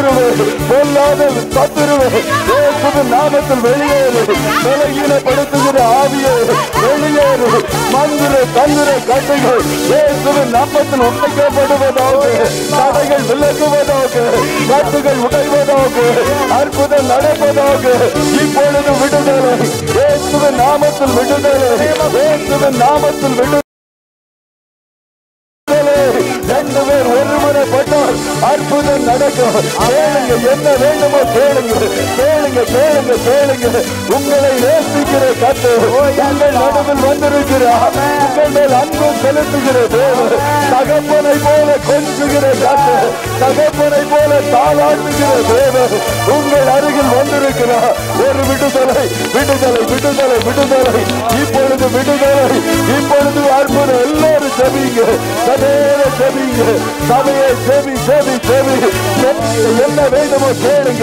S3: சத்துருவே இயேசுவின் நாமத்தில் வெளியேறு பலகீனப்படுத்துகிற ஆவியே வெளியேறு மந்திர தந்திர கட்டைகள் இயேசுவின் நாமத்தில் உடைக்கப்படுவதாக தடைகள் விலகுவதாக கட்டுகள் உடைவதாக அற்புதம் நடப்பதாக இப்பொழுது விடுதலை இயேசுவின் நாமத்தில் விடுதலை இயேசுவின் நாமத்தில் விடுதலை 2 பேர் ஒருமுறைப்பட்டால் அற்புதம் நடக்கும் கேளுங்க என்ன வேண்டுமோ கேளுங்க உங்களை நேசிக்கிற கர்த்தர் உங்கள் நடுவில் வந்திருக்கிறார் உங்கள் மேல் அன்பு செலுத்துகிற தேவன் தகப்பனை போல கொஞ்சுகிற கர்த்தர் தகப்பனை போல தாளாட்டுகிற தேவன் உங்கள் அருகில் வந்திருக்கிறார் ஒரு விடுதலை இப்பொழுது அற்புதம் எல்லாரும் ஜெபிங்க சபையை செவி என்ன வேண்டுமோ கேளுங்க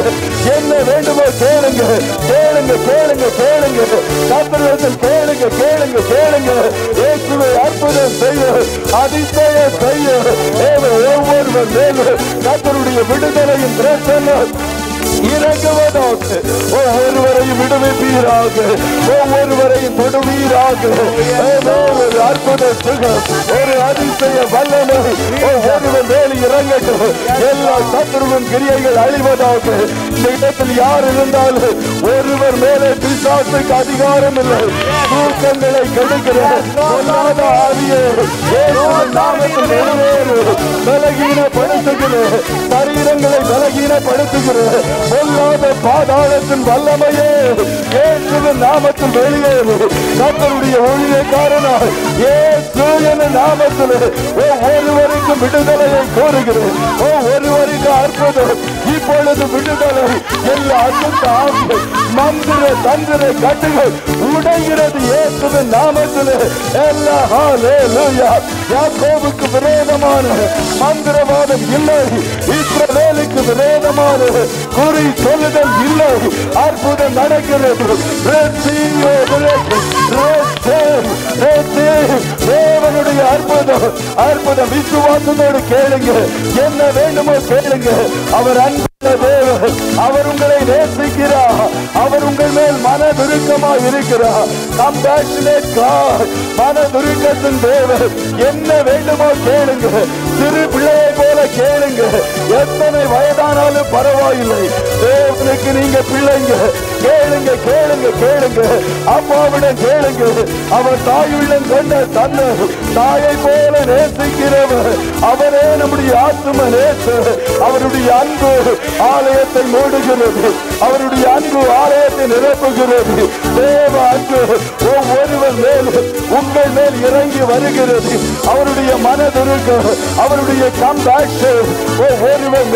S3: கர்த்தரிடத்தில் கேளுங்க இயேசுவை அற்புதம் செய்ய அதிசயம் செய்ய ஒவ்வொருவர் மேலும் கர்த்தருடைய விடுதலையின் பிரச்சனை இறங்குவதாக ஒவ்வொருவரையும் விடுவிப்பீராக ஒவ்வொருவரையும் தொடுவீராக ஒரு அற்புத சுகம் ஒரு அதிசய வல்லமை ஒவ்வொருவர் மேல் இறங்கட்டும் எல்லா சத்துருவின் கிரியைகள் அழிவதாக இந்த இடத்தில் யார் இருந்தாலும் ஒருவர் மேலே பிசாசுக்கு அதிகாரம் இல்லை தூக்கங்களை கெடுக்கிற சொல்லாத ஆவியே நாமத்தில் வெளியேறு பலகீனப்படுத்துகிற சரீரங்களை பலகீனப்படுத்துகிற சொல்லாத பாதாளத்தின் வல்லமையே இயேசுவின் நாமத்தில் வெளியேறு கர்த்தருடைய ஊழியக்காரனாய் இயேசு என்ற நாமத்தில் ஒவ்வொருவருக்கும் விடுதலையை கோருகிறேன் ஒவ்வொருவரின்
S2: பிள்ளைகளுக்கு அற்புதம், இப்பொழுது விடுதலை. எல்லா அற்புத மந்திர தந்திர கட்டுகள் உடைகிறது இயேசுவின் நாமத்திலே. எல்லா ஹல்லேலூயா. யாக்கோபுக்கு விரோதமான மந்திரவாதம் இல்லை, இஸ்ரவேலுக்கு விரோதமான குறி சொல்லுதல் இல்லை. அற்புதம் நடக்கிறது. தேவனுடைய அற்புதம் அற்புதம். விசுவாசத்தோடு கேளுங்க, என்ன வேண்டுமோ கேளுங்க. அவர் அன்புள்ள தேவன், அவர் உங்களை நேசிக்கிறார், அவர் உங்கள் மேல் மனதுருக்கமாக இருக்கிறார். கம்பேஷனேட் காட், மனதுருக்கத்தின் தேவன். என்ன வேண்டுமோ கேளுங்க, சிறு பிள்ளையை போல கேளுங்க. எத்தனை வயதானாலும் பரவாயில்லை, தேவனுக்கு நீங்க பிள்ளைங்க. கேளுங்க கேளுங்க கேளுங்க, அப்பாவிடம் கேளுங்க. அவர் தாயுள்ளம் கொண்ட தன்னை தாயை போல நேசிக்கிறவர். அவரே நம்முடைய ஆத்தும நேசர். அவருடைய அன்பு ஆலயத்தை மூடுகிறது, அவருடைய அன்பு ஆலயத்தை நிரப்புகிறது. தேவ அன்பு ஒவ்வொருவர் மேல் உங்கள் மேல் இறங்கி வருகிறது. அவருடைய மனதுருக்கம், அவருடைய கம்பேஷன் ஒவ்வொருவர்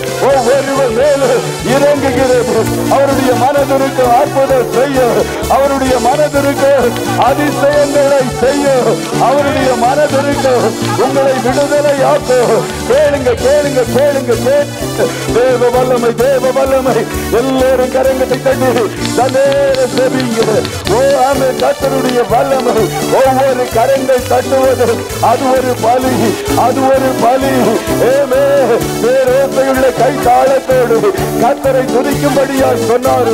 S2: மேல் இறங்குகிறது. அவருடைய மனதுருக்கம் அற்புதம் செய்ய, அவருடைய மனதுருக்கம் அதிசயங்களை செய்ய, அவருடைய மனதுருக்கம் உங்களை விடுதலையாக்கும். கேளுங்க கேளுங்க கேளுங்க கேளுங்க. தேவ வல்லமை, தேவ வல்லமை. எல்லோரும் கரங்களை தட்டி தன்னேர செபிங்க. ஓ ஆமே, கர்த்தருடைய வல்லமை. ஒவ்வொரு கரங்கள் தட்டுவது அது ஒரு பலி, அது ஒரு பலி. ஏமே பேரோசையுள்ள கை தாளத்தோடு கர்த்தரை துதிக்கும்படியாக சொன்னார்.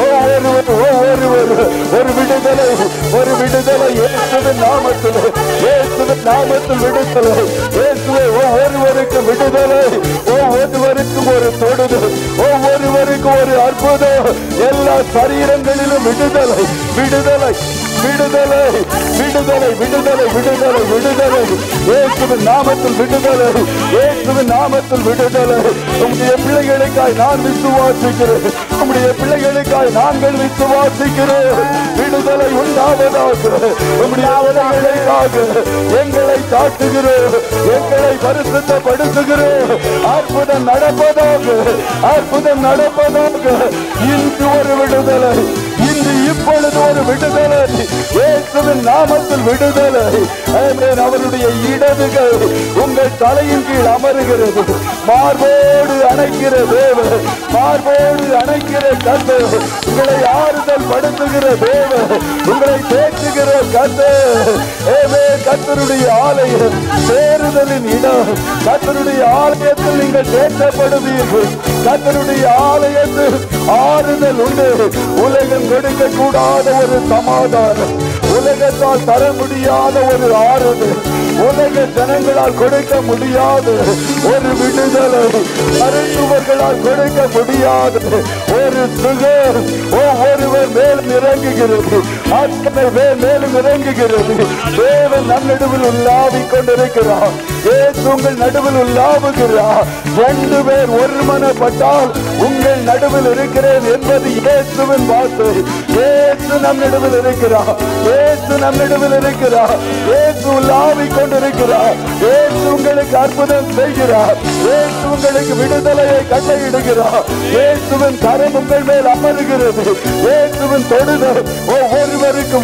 S2: ஒவ்வொருவர் ஒரு விடுதலை, ஒரு விடுதலை. இயேசுவின் நாமத்தில், இயேசுவின் நாமத்தில் விடுதலை. இயேசுவே ஒவ்வொருவருக்கும் விடுதலை, ஒவ்வொருவருக்கும் ஒரு தொடுதல், ஒவ்வொருவருக்கும் ஒரு அற்புதம். எல்லா சரீரங்களிலும் விடுதலை, விடுதலை, விடுதலை, விடுதலை, விடுதலை, விடுதலை, விடுதலை. இயேசுவின் நாமத்தில் விடுதலை, இயேசுவின் நாமத்தில் விடுதலை. உம்முடைய பிள்ளைகளுக்காய் நான் விசுவாசிக்கிறேன், உம்முடைய பிள்ளைகளுக்காய் நாங்கள் விசுவாசிக்கிறேன். விடுதலை உண்டாவதாக. உம்முடைய பிள்ளைகளுக்காக எங்களை தாட்டுகிறோம், எங்களை பரிசுத்தப்படுத்துகிறோம். அற்புதம் நடப்பதாக, அற்புதம் நடப்பதாக. இன்று ஒரு விடுதலை, இன்று இப்பொழுது ஒரு விடுதலை. இயேசுவின் நாமத்தில் விடுதலை. ஆமென். அவருடைய இடதுகள் உங்கள் தலையின் கீழ் அமருகிறது. மார்போடு அணைக்கிற தேவன், மார்போடு அணைக்கிற கர்த்தர், உங்களை ஆறுதல் படுத்துகிற தேவன், உங்களை தேற்றுகிற கர்த்தர். ஆமென். கர்த்தருடைய ஆலயம் தேறுதலின் இடம். கர்த்தருடைய ஆலயத்தில் நீங்கள் தேற்றப்படுவீர்கள். கர்த்தருடைய ஆலயத்தில் ஆறுதல் உண்டு. உலகம் கொடுக்க கூடாத ஒரு சமாதானம், உலகத்தால் தர முடியாத ஒரு ஆறுதல், உலக ஜனங்களால் கொடுக்க முடியாத ஒரு விடுதலை, மருத்துவர்களால் கொடுக்க முடியாத ஒரு சுகம் ஒவ்வொருவர் மேலும் இறங்குகிறது. அத்தனை பேர் மேலும் இறங்குகிறது. தேவன் நம் நடுவில் உலாவிக் கொண்டிருக்கிறார். இயேசு உங்கள் நடுவில் உலாவுகிறார். 2 பேர் ஒருமனப்பட்டால் உங்கள் நடுவில் இருக்கிறேன் என்பது இயேசுவின் வார்த்தை. இயேசு நம் நடுவில் இருக்கிறார். இயேசு நம் நடுவில் இருக்கிறார். இயேசு உலாவிக் கொண்டிருக்கிறார். இயேசு உங்களுக்கு அற்புதம் செய்கிறார். இயேசு உங்களுக்கு விடுதலையை கட்டளையிடுகிறார். இயேசுவின் கரம் உங்கள் மேல் அமருகிறது. இயேசுவின் தொடுதல் ஒவ்வொருவருக்கும்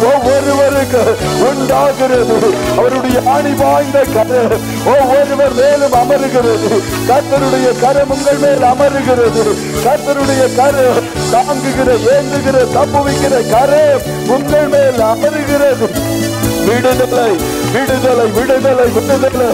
S2: உண்டாகிறது. அவருடைய ஆணி வாய்ந்த கரம் ஒவ்வொருவர் மேலும் அமருகிறது. கர்த்தருடைய கரம் உங்கள் மேல் அமருகிறது. கர்த்தருடைய கரம் தாங்குகிற, ஏந்துகிற, தப்புவிக்கிற கரம் உங்கள் மேல் அமருகிறது. விடுதலை, விடுதலை, விடுதலை, விடுதலை.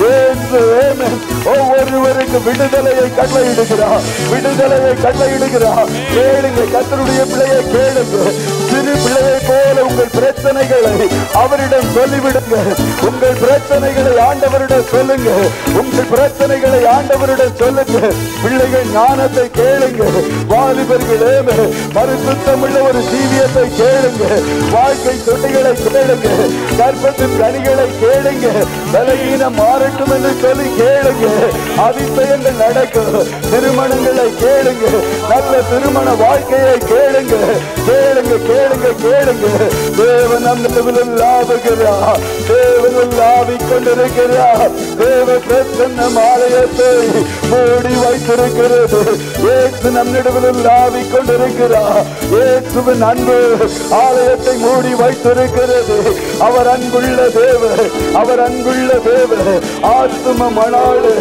S2: ஒவ்வொருவருக்கு விடுதலையை கட்டளையிடுகிறார், விடுதலையை கட்டளையிடுகிறார். கேளுங்க, கர்த்தருடைய பிள்ளையை கேளுங்க. சிறு பிள்ளையை போல உங்கள் பிரச்சனைகளை அவரிடம் சொல்லிவிடுங்க. உங்கள் பிரச்சனைகளை ஆண்டவரிடம் சொல்லுங்க. உங்கள் பிரச்சனைகளை ஆண்டவரிடம் சொல்லுங்க. பிள்ளைகள் ஞானத்தை கேளுங்க. வாலிபர்களே பரிசுத்தமுள்ள ஒரு ஜீவியத்தை கேளுங்க. வாழ்க்கை தொட்டிகளை கேளுங்க. கர்ப்பத்தின் கனிகளை கேளுங்க. பலகீனம் மாறட்டும் என்று சொல்லி கேளுங்க. அதிசயங்கள் நடக்கும். திருமணங்களை கேளுங்க. நல்ல திருமண வாழ்க்கையை கேளுங்க. கேளுங்க கேளுங்க கேளுங்க. தேவன் நம் நடுவில் லாபகர். கொண்டிருக்கிறார். தேவன் உலாவிக் கொண்டிருக்கிறார். தேவ பிரசன்னம் ஆலயத்தை மூடி வைத்திருக்கிறது. இயேசு நம் நடுவில் உலாவிக் கொண்டிருக்கிறார். இயேசுவின் அன்பு ஆலயத்தை மூடி வைத்திருக்கிறது. அவர் அன்புள்ள தேவன், அவர் அன்புள்ள தேவன். ஆத்தும மணாளு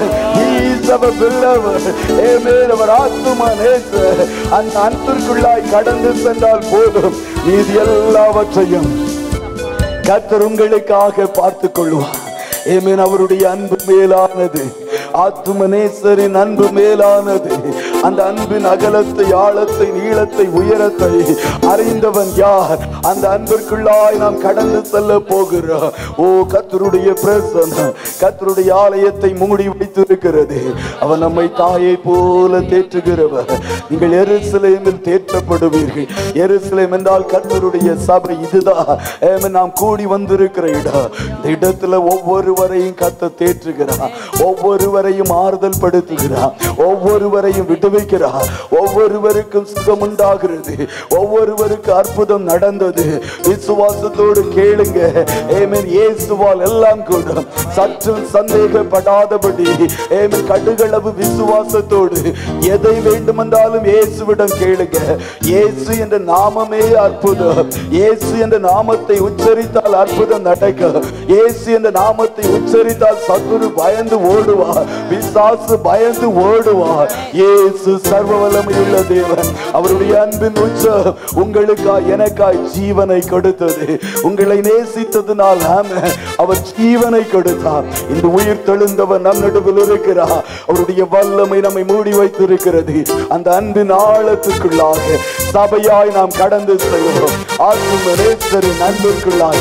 S2: அவர் ஆத்தும நேசர். அந்த அன்பிற்குள்ளாய் கடந்து சென்றால் போதும், மீதி எல்லாவற்றையும் கர்த்தர் உங்களுக்காக பார்த்துக் கொள்வார். ஏமேன். அவருடைய அன்பு மேலானது. ஆத்துமனேசரின் அன்பு மேலானது. அந்த அன்பின் அகலத்தை, ஆழத்தை, நீளத்தை, உயரத்தை அறிந்தவன் யார்? அந்த அன்பிற்குள்ளாய் நாம் கடந்து செல்ல போகிறோம். ஓ, கர்த்தருடைய பிரசன்னம் கர்த்தருடைய ஆலயத்தை மூடி வைத்திருக்கிறது. அவன் நம்மை தாயை போல தேற்றுகிறவர். நீங்கள் எருசலேமில் தேற்றப்படுவீர்கள். எருசலேம் என்றால் கர்த்தருடைய சபை. இதுதான் நாம் கூடி வந்திருக்கிற இடம். இந்த இடத்துல ஒவ்வொருவரையும் கர்த்தர் தேற்றுகிறார். ஒவ்வொருவரையும் ஆறுதல் படுத்துகிறார். ஒவ்வொருவரையும் விடுவிக்கிறார். ஒவ்வொருவருக்கும் சுகம் உண்டாகிறது. ஒவ்வொருவருக்கு அற்புதம் நடந்தது. விசுவாசத்தோடு கேளுங்க. ஆமென். இயேசுவால் எல்லாம் கூடும். சற்று சந்தேகப்படாதபடி ஆமென். கடுகளவு விசுவாசத்தோடு எதை வேண்டுமென்றாலும் இயேசுவிடம் கேளுங்க. இயேசு என்ற நாமமே அற்புதம். இயேசு என்ற நாமத்தை உச்சரித்தால் அற்புதம் நடக்கும். இயேசு என்ற நாமத்தை உச்சரித்தால் சத்துரு பயந்து ஓடுவார். பிசாசு பயந்து ஓடுவார். இயேசு சர்வ வல்லமையுள்ள தேவன். அவருடைய அன்பின் உச்சம் உங்களுக்காய் எனக்காய் ஜீவனை கொடுத்தது. உங்களை நேசித்ததுனால் அவர் ஜீவனை கொடுத்தார். இந்த உயிர் தெழுந்தவர் நம் நடுவில் இருக்கிறார். அவருடைய வல்லமை நம்மை மூடி வைத்திருக்கிறது. அந்த அன்பின் ஆழத்துக்குள்ளாக சபையாய் நாம் கடந்து செல்கிறோம். ஆத்துமனேசரின் அன்பிற்குள்ளாய்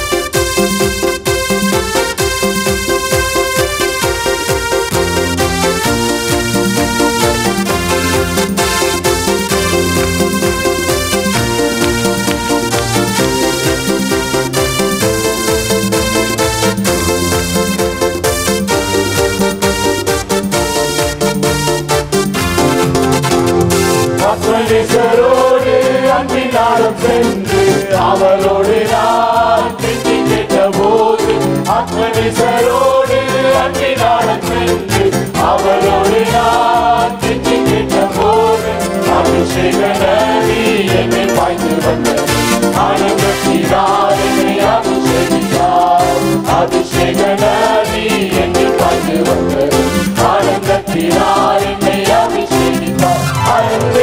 S3: அன்பினாலும் சென்று அவரோடு நான் பேசி கேட்ட போது, ஆத்மநேசரோடு அன்பினாலும் சென்று அவரோடு நான் பேசி கேட்ட போது, அபிஷேக நதி என்னை பாய்ந்து வந்தது. ஆனந்தத்தினால் என்னை அபிஷேகித்தார். அபிஷேக நதி என்னை பாய்ந்து வந்தது. ஆனந்தத்தினால் என்னை அபிஷேகித்தார். அன்பே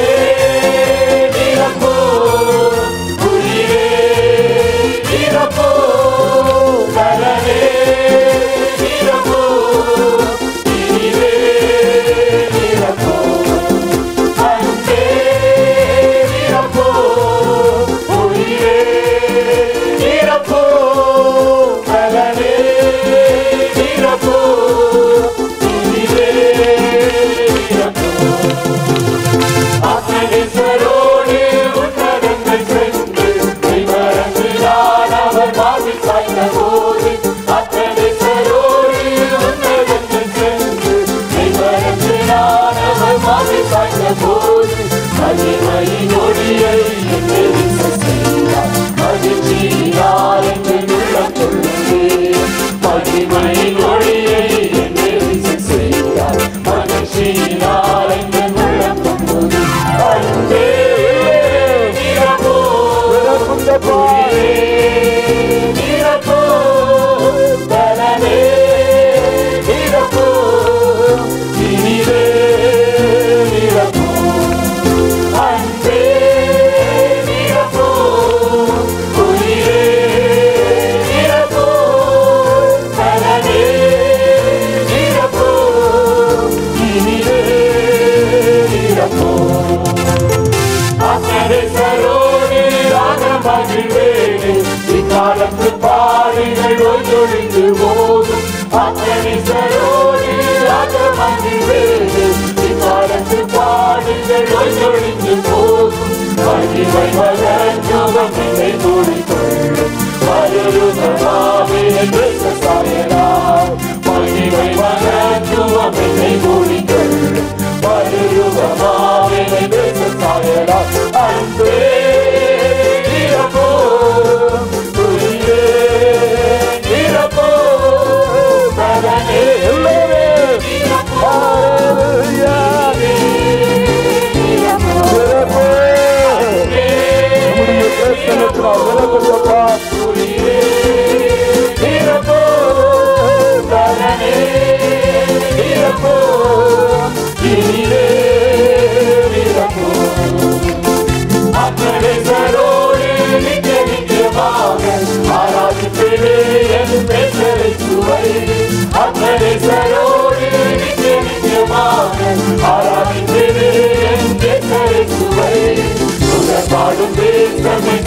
S2: அன்பே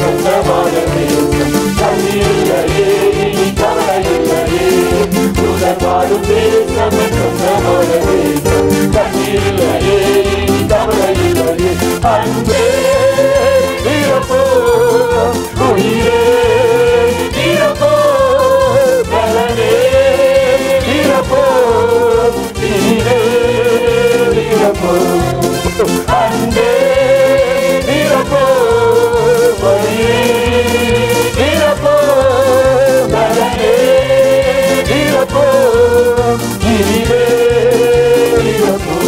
S2: சொந்தமான தேசம். தண்ணீரில்லையே இனி கவலை இல்லையே, தூதர் வாழும் தேசம் சொந்தமான தேசம். தண்ணீரில்லையே இனி கவலை இல்லையே, அன்பே வீரப்போ உயிரே வீரப்போ பலனே வீரப்போ நீரே வீரப்போ அன்பே வீரப்போ வழியே வீரப்போ பலனே வீரப்போ நீரே வீரப்போ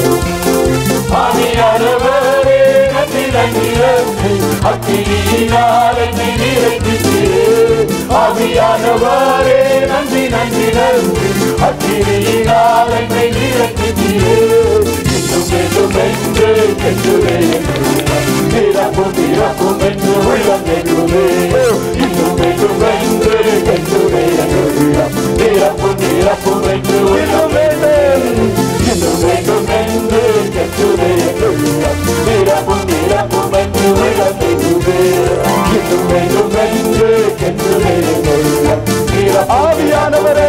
S2: ஆவியானவரே நன்றி நன்றி நன்றி அக்கினியினால் என்னை நிறைத்தீரே. ஆவியானவரே நன்றி நன்றி நன்றி அக்கினியினால் என்னை நிறைத்தீரே. இன்னும் வேண்டும் என்று கெட்டுவே நிரப்பும் நிரப்பும் என்று உள்ளம் கெட்டுவே. இன்னும் வேண்டும் என்று கெட்டுவே நிரப்பும் நிரப்பும் என்று உள்ளம் வேண்டும். இன்னும் வேண்டும் என்று கெட்டுவே நிரப்பும் நிரப்பும் என்று உள்ளம் கெட்டுவே. இன்னும் வேண்டும் என்று கெட்டுவே ஆவியானவரே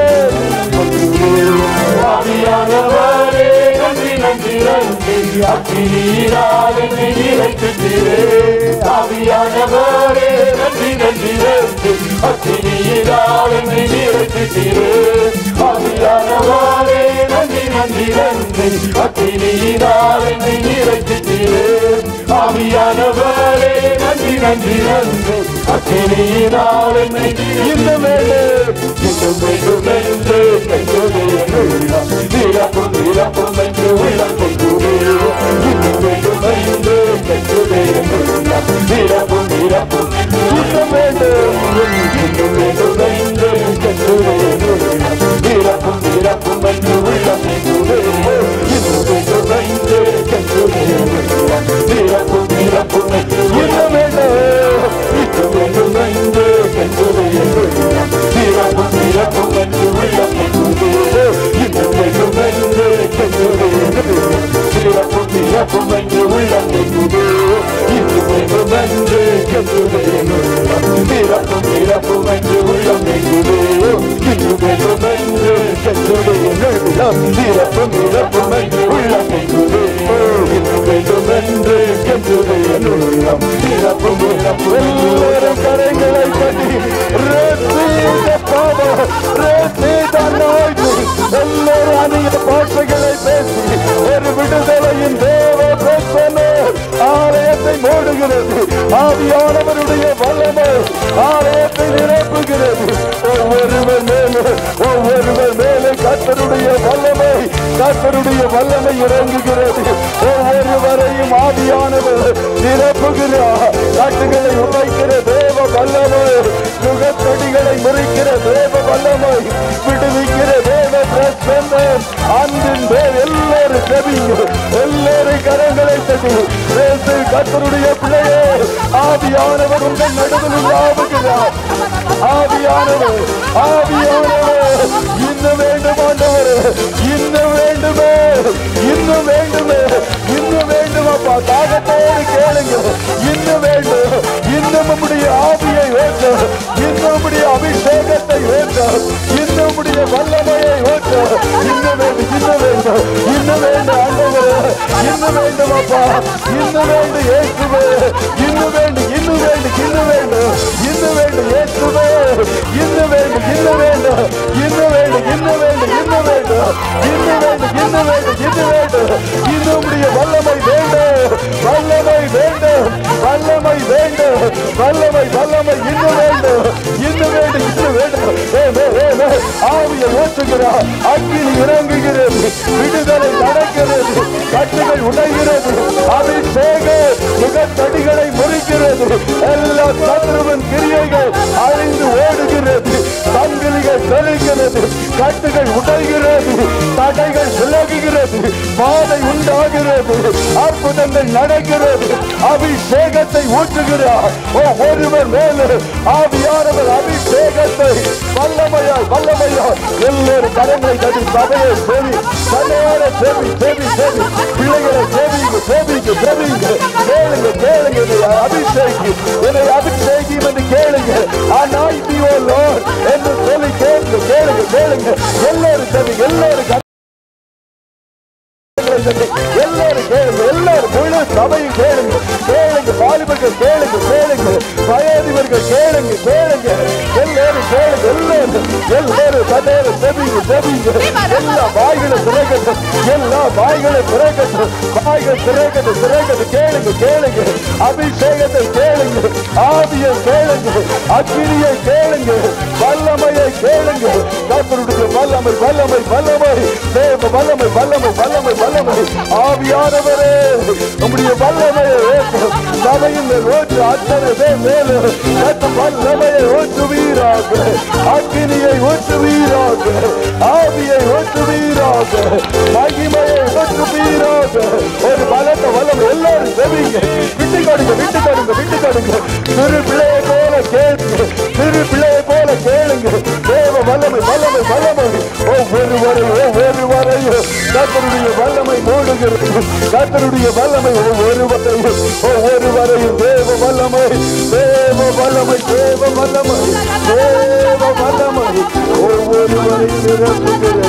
S2: ஆவியானவரே நன்றி நன்றி நன்றி அக்கினியினால் என்னை நிறைத்தீரே. ஆவியானவரே நன்றி நன்றி நன்றி அக்கினியினால் என்னை நிறைத்தீரே. ஆவியானவரே நன்றி நன்றி நன்றி அக்கினியினால் என்னை நிறைத்தீரே. ஆவியானவரே நன்றி நன்றி நன்றி அக்கினியினால் என்னை இன்னும் வேண்டும் என்று கெட்டுவே நிரப்பும் நிரப்பும் என்று உள்ளம் கெட்டுவே. இன்னும் வேண்டும் என்று கெட்டுவே நிரப்பும் நிரப்பும் இன்னும் வேண்டும். இன்னும் வேண்டும் என்று கெட்டுவே நிரப்பும் நிரப்பும் என்று உள்ளம் கெட்டுவே. இன்னும் வேண்டும் என்று கெட்டுவே நிரப்பும் நிரப்பும் என்று இன்னும் வேண்டும். இன்னும் வேண்டும் என்று கெட்டுவே நிரப்பும் நிரப்பும் என்று உள்ளம் கெட்டுவே. இன்னும் வேண்டும் என்று கெட்டுவே நிரப்பும் நிரப்பும் என்று உள்ளம் கெட்டுவே. இன்னும் வேண்டும் என்று கெட்டுவே நிரப்பும் நிரப்பும் என்று உள்ளம் கெட்டுவே. இன்னும் வேண்டும் என்று கெட்டுவே நிரப்பும் நிரப்பும் என்று உள்ளம் கெட்டுவே. இன்னும் வேண்டும் என்று கெட்டுவே நிரப்பும் நிரப்பும் எல்லோரும் கரைகளை கட்டி எல்லோரும் அநேக பாஷைகளை பேசி ஒரு விடுதலையின் தேவ பிரசன்ன ஆலயத்தை மூடுகிறது. ஆவியானவருடைய வல்லமை ஆலயத்தை நிரப்புகிறது. ஒவ்வொருவர் மேலே கர்த்தருடைய வல்லமை இறங்குகிறது. ஒவ்வொருவரையும் ஆவியானவர் நிரப்புகிறார். கட்டுகளை உடைக்கிற தேவ வல்லமை, சுகத்தடிகளை முறிக்கிற தேவ வல்லமை, விடுவிக்கிற தேவ பிரசன்னம் அன்பின் பேர் எல்லாரும் செவிங்க. எல்லாரும் கரங்களை தட்டி பேசு. கர்த்தருடைய பிள்ளையே, ஆவியானவர் உங்கள் நடுவில் உலாவுகிறார். ஆவியானவர் இன்னும் வேண்டும் ஆண்டவரே, இன்னும் வேண்டுமே, இன்னும் வேண்டுமே, இன்னும் வேண்டும் அப்பா. தாகத்தோடு கேளுங்க. இன்னும் வேண்டும். இன்னும் நம்முடைய ஆவியை வேண்ட, இன்னும் நம்முடைய அபிஷேகத்தை வேண்ட, இன்னும் நம்முடைய வல்லமையை வேண்ட. இன்னும் வேண்டும், இன்னும் வேண்டும், இன்னும் வேண்டும் ஆண்டவரே, இன்னும் வேண்டும் அப்பா. இன்னும் வேண்டும் இயேசுவே, இன்னும் வேண்டும், இன்னும் வேண்டும், இன்னும் வேண்டும், இன்னும் வேண்டும் இயேசுவே, இன்னும் வேண்டும், இன்னும் வேண்டும், இன்னும் வேண்டும், இன்னும் வேண்டும், இன்னும் வேண்டும், இன்னும் வேண்டும், இன்னும் வேண்டும், இன்னும் வேண்டும். இன்னும் வல்லமை வேண்டும், வல்லமை வேண்டும், வல்லமை வேண்டும், வல்லமை வல்லமை இன்னும் வேண்டும், இன்னும் வேண்டும், இன்னும் வேண்டும். ஆவியை ஊற்றுகிறார். அக்கினி இறங்குகிறது. விடுதலை நடக்கிறது. கட்டுகள் உடைகிறது. அபிஷேக முகத்தடிகளை முறிக்கிறது. எல்லா சத்ருவின் கிரியைகள் அழிந்து ஓடுகிறது. சங்கிலிகள் செலுகிறது. கட்டுகள் உடைகிறது. தடைகள் விலகுகிறது. பாதை உண்டாகிறது. அற்புதங்கள் நடக்கிறது. அபிஷேகத்தை ஊற்றுகிறார். ஒருவர் மேலே ஆவியானவர் அபிஷேகத்தை வல்லமையாய் வல்லமையாய் எல்லோரும் கரங்களை தட்டி சபையை செவி சபையோட செவி செவி செவி பிள்ளைகளை செவிங்க செவிங்க செவிங்க கேளுங்க கேளுங்க. என்னை அபிஷேகி, என்னை அபிஷேக கேளுங்க. எல்லாரும் சரி, எல்லாரும் எல்லாரும் கேளுங்க. எல்லாரும் முழு சபையும் கேளுங்க. கேளுங்க வாலிபர்கள், கேளுங்க கேளுங்க வயோதிபர்கள், கேளுங்க கேளுங்க எல்லாரும் கேளுங்க. எல்லாரும் எல்லாரும் செவிங்க செவிங்க. எல்லா வாய்களும் திறக்கட்டும், எல்லா வாய்களும் திறக்கட்டும், வாய்கள் திறக்கட்டும் திறக்கட்டும். கேளுங்க கேளுங்க அபிஷேகத்தை கேளுங்க, ஆவியை கேளுங்க, அக்கினியை கேளுங்க, வல்லமையை கேளுங்க. கர்த்தருடைய வல்லமை வல்லமை வல்லமை, தேவ வல்லமை வல்லமை வல்லமை வல்லமை. ஆவியானவரே நம்முடைய வல்லமையை சபையின் ஓட்டு அத்தனை பேர் மேலும் வல்லமையை ஊற்றுவீராக, அக்கினியை ஊற்றுவீராக, ஆவியை ஊற்றுவீராக, மகிமையை ஊற்றுவீராக. ஒரு பலத்த வல்லமை எல்லாரும் செவிங்க. விட்டு கொடுங்க விட்டு கொடுங்க விட்டு கொடுங்க. சிறு பிள்ளையை போல கேளுங்க, சிறு பிள்ளையை போல கேளுங்க. தேவ வல்லமை வல்லமை வல்லமை ஒவ்வொருவரையும் கர்த்தருடைய வல்லமை மூடுகிறது. கர்த்தருடைய வல்லமை ஒவ்வொருவரையும் தேவ வல்லமை தேவ வல்லமை தேவ வல்லமை தேவ வல்லமை ஒவ்வொருவரையும் நிரப்புகிறது.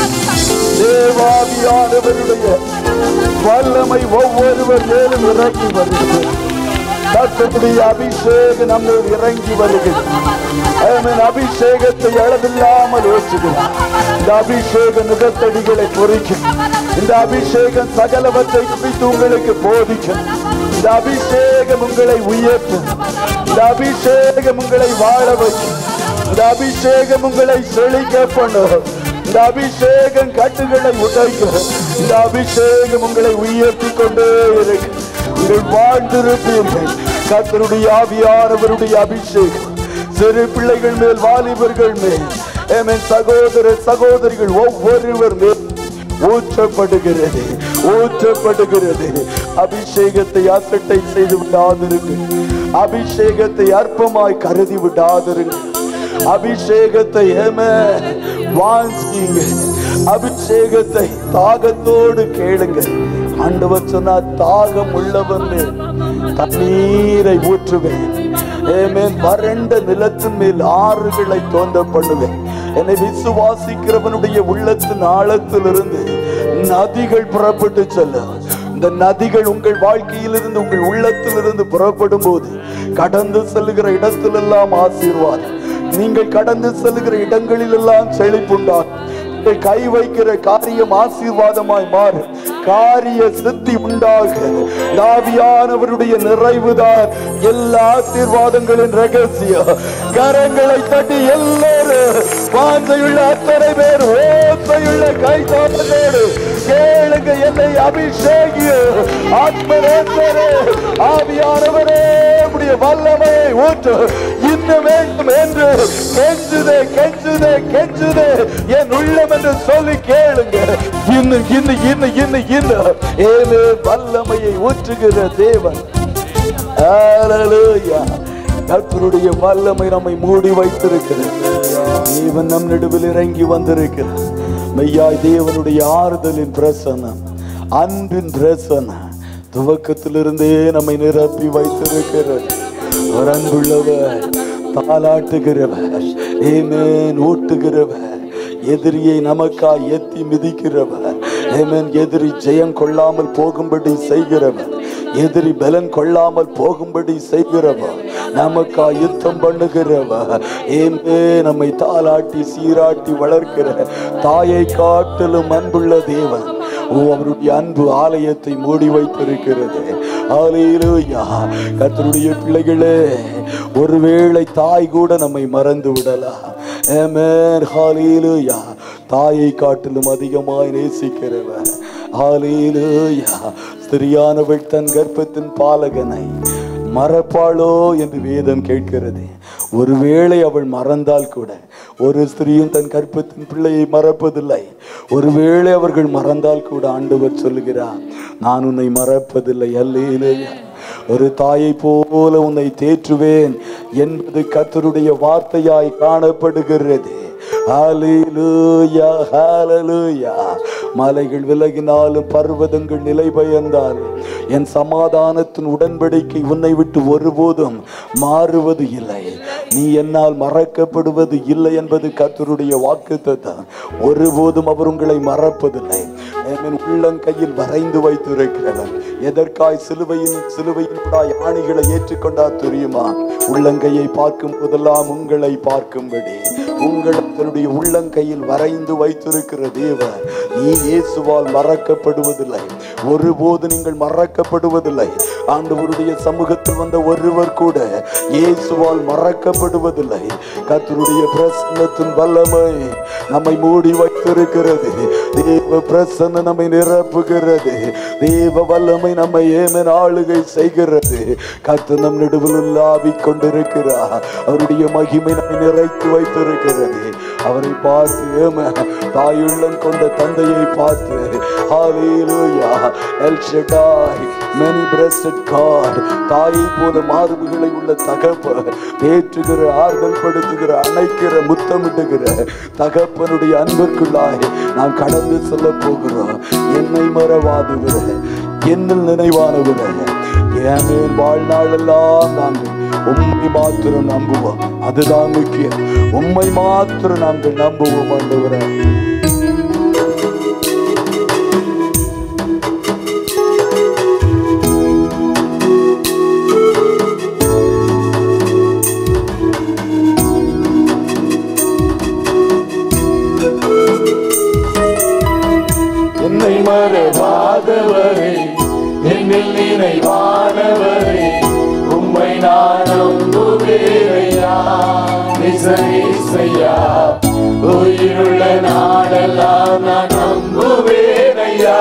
S2: தேவாவியானவருடைய வல்லமை ஒவ்வொருவர் மேலும் இறங்கி வருகிறது. கர்த்தருடைய அபிஷேகம் நம்ம இறங்கி வருகிறது. அபிஷேகத்தை அளவில்லாமல் ஊற்றுகிறார். இந்த அபிஷேகம் நுகத்தடிகளை பொறிக்கும். இந்த அபிஷேகம் சகலவற்றை குறித்து உங்களுக்கு போதிக்கும். இந்த அபிஷேகம் உங்களை உயர்த்தும். இந்த அபிஷேகம் உங்களை வாழ வைக்கும். இந்த அபிஷேகம் உங்களை செழிக்க பண்ணும். இந்த அபிஷேகம் கட்டுகளை உடைக்கும். இந்த அபிஷேகம் உங்களை உயர்த்தி கொண்டே இருக்கு. நீங்கள் வாழ்ந்திருப்பீர்கள். கர்த்தருடைய ஆவியானவருடைய அபிஷேகம் சிறு பிள்ளைகள் மேல், வாலிபர்கள் மேல், சகோதர சகோதரிகள் ஒவ்வொருவர் மேல் ஊற்றப்படுகிறது ஊற்றப்படுகிறது. அபிஷேகத்தை அசட்டை செய்து விடாதிருங்கள். அபிஷேகத்தை அற்பமாய் கருதி விடாதிருங்கள். அபிஷேகத்தை வாங்கிங்க. அபிஷேகத்தை தாகத்தோடு கேளுங்க. ஆண்டவர் சொன்னார், தாகம் உள்ளவன் தண்ணீரை ஊற்றுவேன், வறண்ட நிலத்தின் மேல் ஆறுகளை தோன்ற பண்ணுவேன். என்னை விசுவாசிக்கிறவனுடைய உள்ளத்தின் ஆழத்திலிருந்து நதிகள் புறப்பட்டு செல்ல. இந்த நதிகள் உங்கள் வாழ்க்கையிலிருந்து உங்கள் உள்ளத்திலிருந்து புறப்படும் போது கடந்து செல்லுகிற இடத்திலெல்லாம் ஆசீர்வாதம். நீங்கள் கடந்து செல்லுகிற இடங்களில் எல்லாம் செழிப்புண்டாகும். கை வைக்கிற காரியம் ஆசீர்வாதமாய் மாறும். காரிய சித்தி உண்டாக. ஆவியானவருடைய நிறைவுதான் எல்லா ஆசீர்வாதங்களின் ரகசியம். கரங்களை தட்டி எல்லாரும் வாஞ்சையுள்ள அத்தனை பேர் ஓசையுள்ள கைத்தாளோடு கேளுங்க. என்னை அபிஷேகிய ஆத்மரேசரே, ஆவியானவரே உடைய வல்லமையை ஊற்று இன்னும் வேண்டும் என்று கெஞ்சுதே கெஞ்சுதே கெஞ்சுதே என் உள்ளம் என்று சொல்லி கேளுங்க. இன்னும் இன்னும் இன்னும் இன்னும் இன்னும் ஏழு வல்லமையை ஊற்றுகிற தேவன். ஹல்லேலூயா. கர்த்தருடைய வல்லமை நம்மை மூடி வைத்திருக்கிறது. தேவன் நம் நடுவில் இறங்கி வந்திருக்கிறார். மெய்யாய் தேவனுடைய ஆறுதலின் பிரசன்னம், அன்பின் பிரசன்னம் துவக்கத்திலிருந்தே நம்மை நிரப்பி வைத்திருக்கிறது. ஒரு அன்புள்ளவர், தாலாட்டுகிறவர், ஊட்டுகிறவர், எதிரியை நமக்காய் எத்தி மிதிக்கிறவர், எதிரி ஜெயம் கொள்ளாமல் போகும்படி செய்கிறவர், எதிரி பலன் கொள்ளாமல் போகும்படி செய்கிறவர், நமக்கா யுத்தம் பண்ணுகிறவர், நம்மை தாலாட்டி சீராட்டி வளர்க்கிற தாயை காட்டிலும் அன்புள்ள தேவன். அவருடைய அன்பு ஆலயத்தை மூடி வைத்திருக்கிறது. ஹல்லேலூயா. கர்த்தருடைய பிள்ளைகளே, ஒருவேளை தாய் கூட நம்மை மறந்து விடலாம். ஆமென். ஹல்லேலூயா. தாயை காட்டிலும் அதிகமாய் நேசிக்கிறவர். ஹல்லேலூயா. ஸ்திரியானவள் தன் கர்ப்பத்தின் பாலகனை மறப்பாளோ என்று வேதம் கேட்கிறது. ஒருவேளை அவள் மறந்தால் கூட, ஒரு ஸ்திரீயும் தன் கர்ப்பத்தின் பிள்ளையை மறப்பதில்லை. ஒருவேளை அவர்கள் மறந்தால் கூட ஆண்டவர் சொல்லுகிறார், நான் உன்னை மறப்பதில்லை. அல்லேலூயா. ஒரு தாயை போல உன்னை தேற்றுவேன் என்பது கர்த்தருடைய வார்த்தையாய் காணப்படுகிறது. ஹல்லேலூயா. ஹல்லேலூயா. மலைகள் விலகினாலும் பர்வதங்கள் நிலை பெயர்ந்தாலும் என் சமாதானத்தின் உடன்படிக்கை உன்னை விட்டு ஒருபோதும் மாறுவது இல்லை. நீ என்னால் மறக்கப்படுவது இல்லை என்பது கர்த்தருடைய வாக்குத்தத்தம். ஒருபோதும் அவர் உங்களை மறப்பதில்லை. உள்ளங்கையில் வரைந்து வைத்திருக்கிறவர். எதற்காய் சிலுவையின் ஆணிகளை ஏற்றுக்கொண்டார் தெரியுமா? உள்ளங்கையை பார்க்கும் போதெல்லாம் உங்களை பார்க்கும்படி உங்களுடைய உள்ளங்கையில் வரைந்து வைத்திருக்கிற தேவன். நீ இயேசுவால் மறக்கப்படுவதில்லை. ஒருபோது நீங்கள் மறக்கப்படுவதில்லை. ஆண்டவருடைய சமூகத்தில் வந்த ஒருவர் கூட இயேசுவால் மறக்கப்படுவதில்லை. கர்த்தருடைய பிரசன்னத்தின் வல்லமை நம்மை மூடி வைத்திருக்கிறது. தேவ பிரசன்னம் நம்மை நிரப்புகிறது. தேவ வல்லமை நம்மை ஏமன் ஆளுகை செய்கிறது. கர்த்தர் நம் நடுவில் உலாவிக் கொண்டிருக்கிறார். அவருடைய மகிமை நம்மை நிறைத்து வைத்திருக்கிறது. அவரை பார்த்து தாயுள்ளம் கொண்ட தந்தையை பார்த்து hallelujah El Shaddai many breasted God, தாயை போல மார்புகளை உள்ள தகப்பன், ஏற்றுகிற ஆறுதல் படுத்துகிற அணைக்கிற முத்தமிடுகிற தகப்பனுடைய அன்பிற்குள்ளாய் நாம் கடந்து செல்ல போகிறோம். என்னை மறவாதவரே, என்னில் நினைவானவரே, என் வாழ்நாளெல்லாம் நாங்கள் உம்மை மாத்திரம் நம்புவோம். அதுதான் முக்கியம். உம்மை மாத்திரம் நாங்கள் நம்புவோம் ஆண்டவரே.
S3: என்னை மறவாதவரே, என்னில் நினைவானவரே, உம்மை நான் நம்புவேனையா. நிசையா உயிருள்ள நாடெல்லாம் நான் நம்புவேனையா.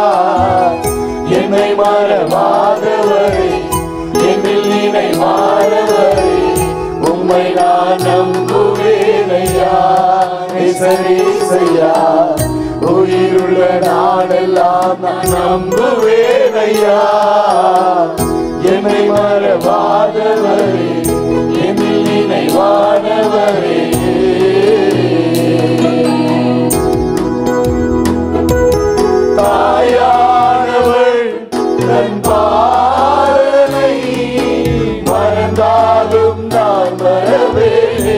S3: என்னை மறவாதவரே, என்னில் நினைவானவரே, உம்மை நான் நம்புவேனையா. நிசையா உயிருள்ள நாடெல்லாம் நான் நம்புவேனையா. என்னை மறவாதவரே, என்னில் நினைவானவரே. தாயானவள் தன் பாலனை மறந்தாலும் நான் மறவேனே.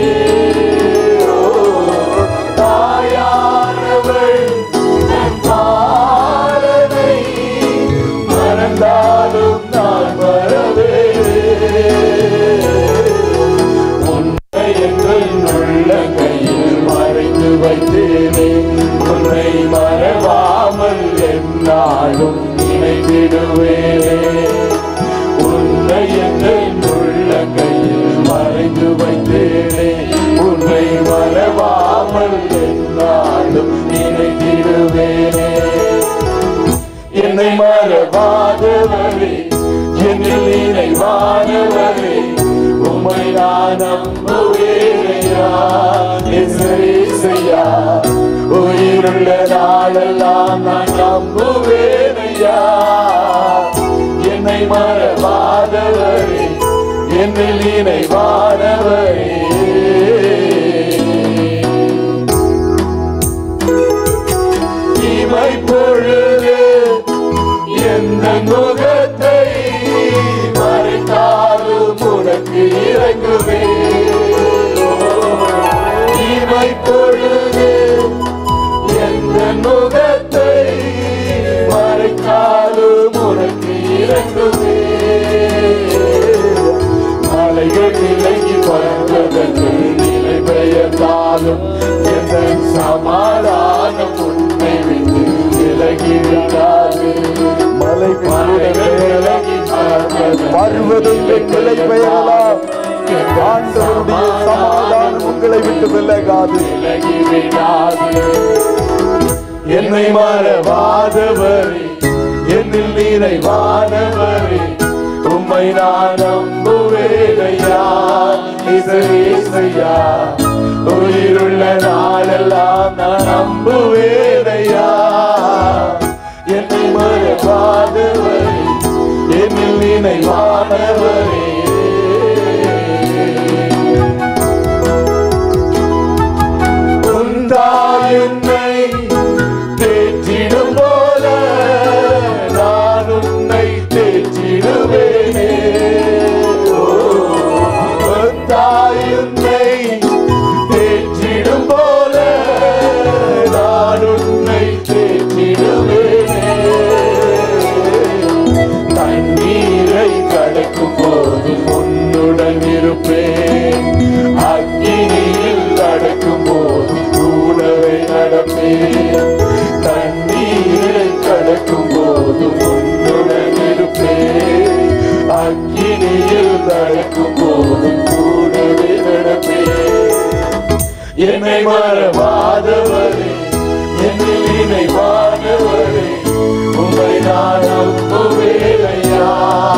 S3: தாயானவள் தன் பாலனை மறந்தாலும் நான் மறவேனே. உன்னை எங்கள் உள்ளங்கையில் மறைத்து வைத்தேனே. உன்னை மறவாமல் என்னாலும் நினைத்திடுவேனே. உன்னை எங்கள் உள்ளங்கையில் மறைத்து வைத்தேனே. உன்னை மறவாமல் என்னாலும் நினைத்திடுவேனே. என்னை மறவாதவரே, என்னில் நினைவானவரே, உம்மை நான் நம்புவேனையா. இசையா உயிருள்ள நாளெல்லாம் நான் நம்புவேனையா. என்னை மறவாதவரே, என்னில் நினைவானவரே. இமை பொழுது எந்த முகத்தை மறைத்தாலும் உனக்கு இறங்குவே. இமை பொழுது எந்த முகத்தை மறைத்தாலும் உனக்கு இறங்குவே. மலைகள் விலகி பறந்ததற்கு நிலை பெயர்ந்தாலும் எந்த சமாதானம் உன்னை விட்டு விலகிவிடாது. மலைகள் விலகி
S2: பருவதம் நிலை பெயரலாம். ஆண்டவருடைய சமாதானம் உங்களை விட்டு விலகாது,
S3: விலகிவிடாது. என்னை மறவாதவரே, என்னில் நிறைவானவரே, உம்மை நான் நம்புவேனையா. இசையா உயிருள்ள நாளெல்லாம் நான் நம்புவேனையா. என்னை மறவாதவரே, என்னில் நினைவானவரே. உன்னை தேற்றிடும் போல நான் உன்னை தேற்றிடுவேனே. தாயும்
S2: அக்கினியில் நடக்கும் போதும் கூடவே நடப்பேன். என்னை மறவாதவரே, என்னை நினைவாதவரே, உம்மை நான் நம்புவேனையா.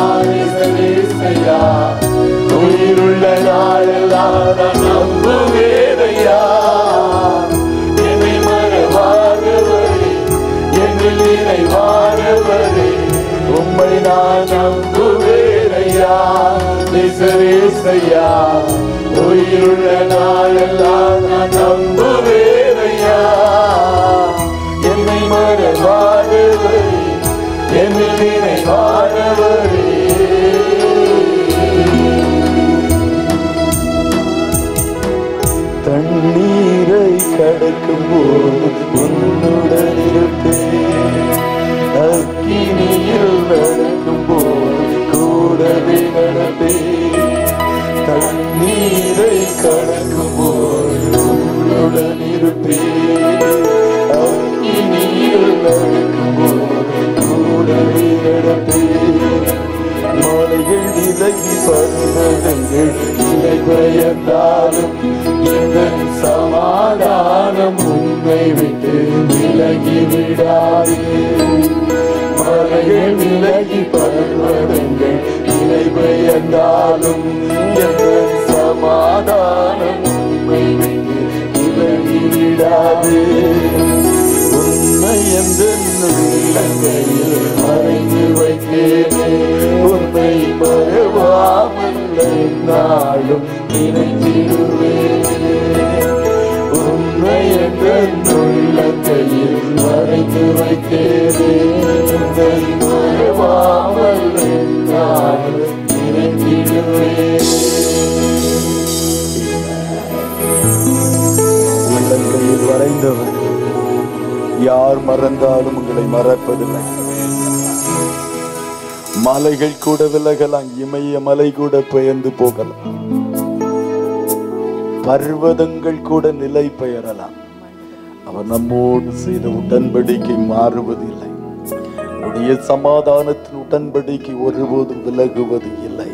S2: உயிருள்ள நாளெல்லாம் நான் நம்புவேனையா. என்னை மறவாதவரே, என்னை நினைவாதவரே, உம்மை நான் நம்புவேனையா. நேசரேசையா, உயிருள்ள நாளெல்லாம் நான் நம்புவேனையா. என்னை மறவாதவரே, என்னை நினைவாதவரே. தண்ணீரை கடக்கும் போது உன்னுடன் இருப்பேன். அக்கினியில் நடக்கும் போது கூடவே நடப்பேன். தண்ணீரை கடக்கும் போது உன்னுடன் இருப்பேன். அக்கினியில் நடக்கும் போது கூடவே நடப்பேன். மலைகள் விலகி பருவதங்கள் இலை பயந்தாலும் எங்கள் சமாதானம் உன்னை விட்டு விலகி விடாது. மலைகள் விலகி பருவதங்கள் இலை பயந்தாலும் எங்கள் சமாதானம் உன்னை விட்டு விலகி விடாது. உன்னை எந்த உள்ளங்கையில் மறைந்து வைத்தேனே, உன்னை மறவாமல் நாளும் நினைத்திடுவேனே. உன்னை எந்த உள்ளங்கையில் மறைந்து வைத்தேனே, உன்னை மறவாமல் நாளும் நினைத்திடுவேனே. உள்ளங்கையில் வரைந்தவர் யார் மறந்தாலும் உங்களை மறப்பதில்லை. மலைகள் கூட விலகலாம், இமய மலை கூட பெயர்ந்து போகலாம், பர்வதங்கள் கூட நிலை பெயரலாம். அவர் நம்மோடு செய்த உடன்படிக்கை மாறுவதில்லை. உடைய சமாதானத்தின் உடன்படிக்கை ஒருபோதும் விலகுவது இல்லை.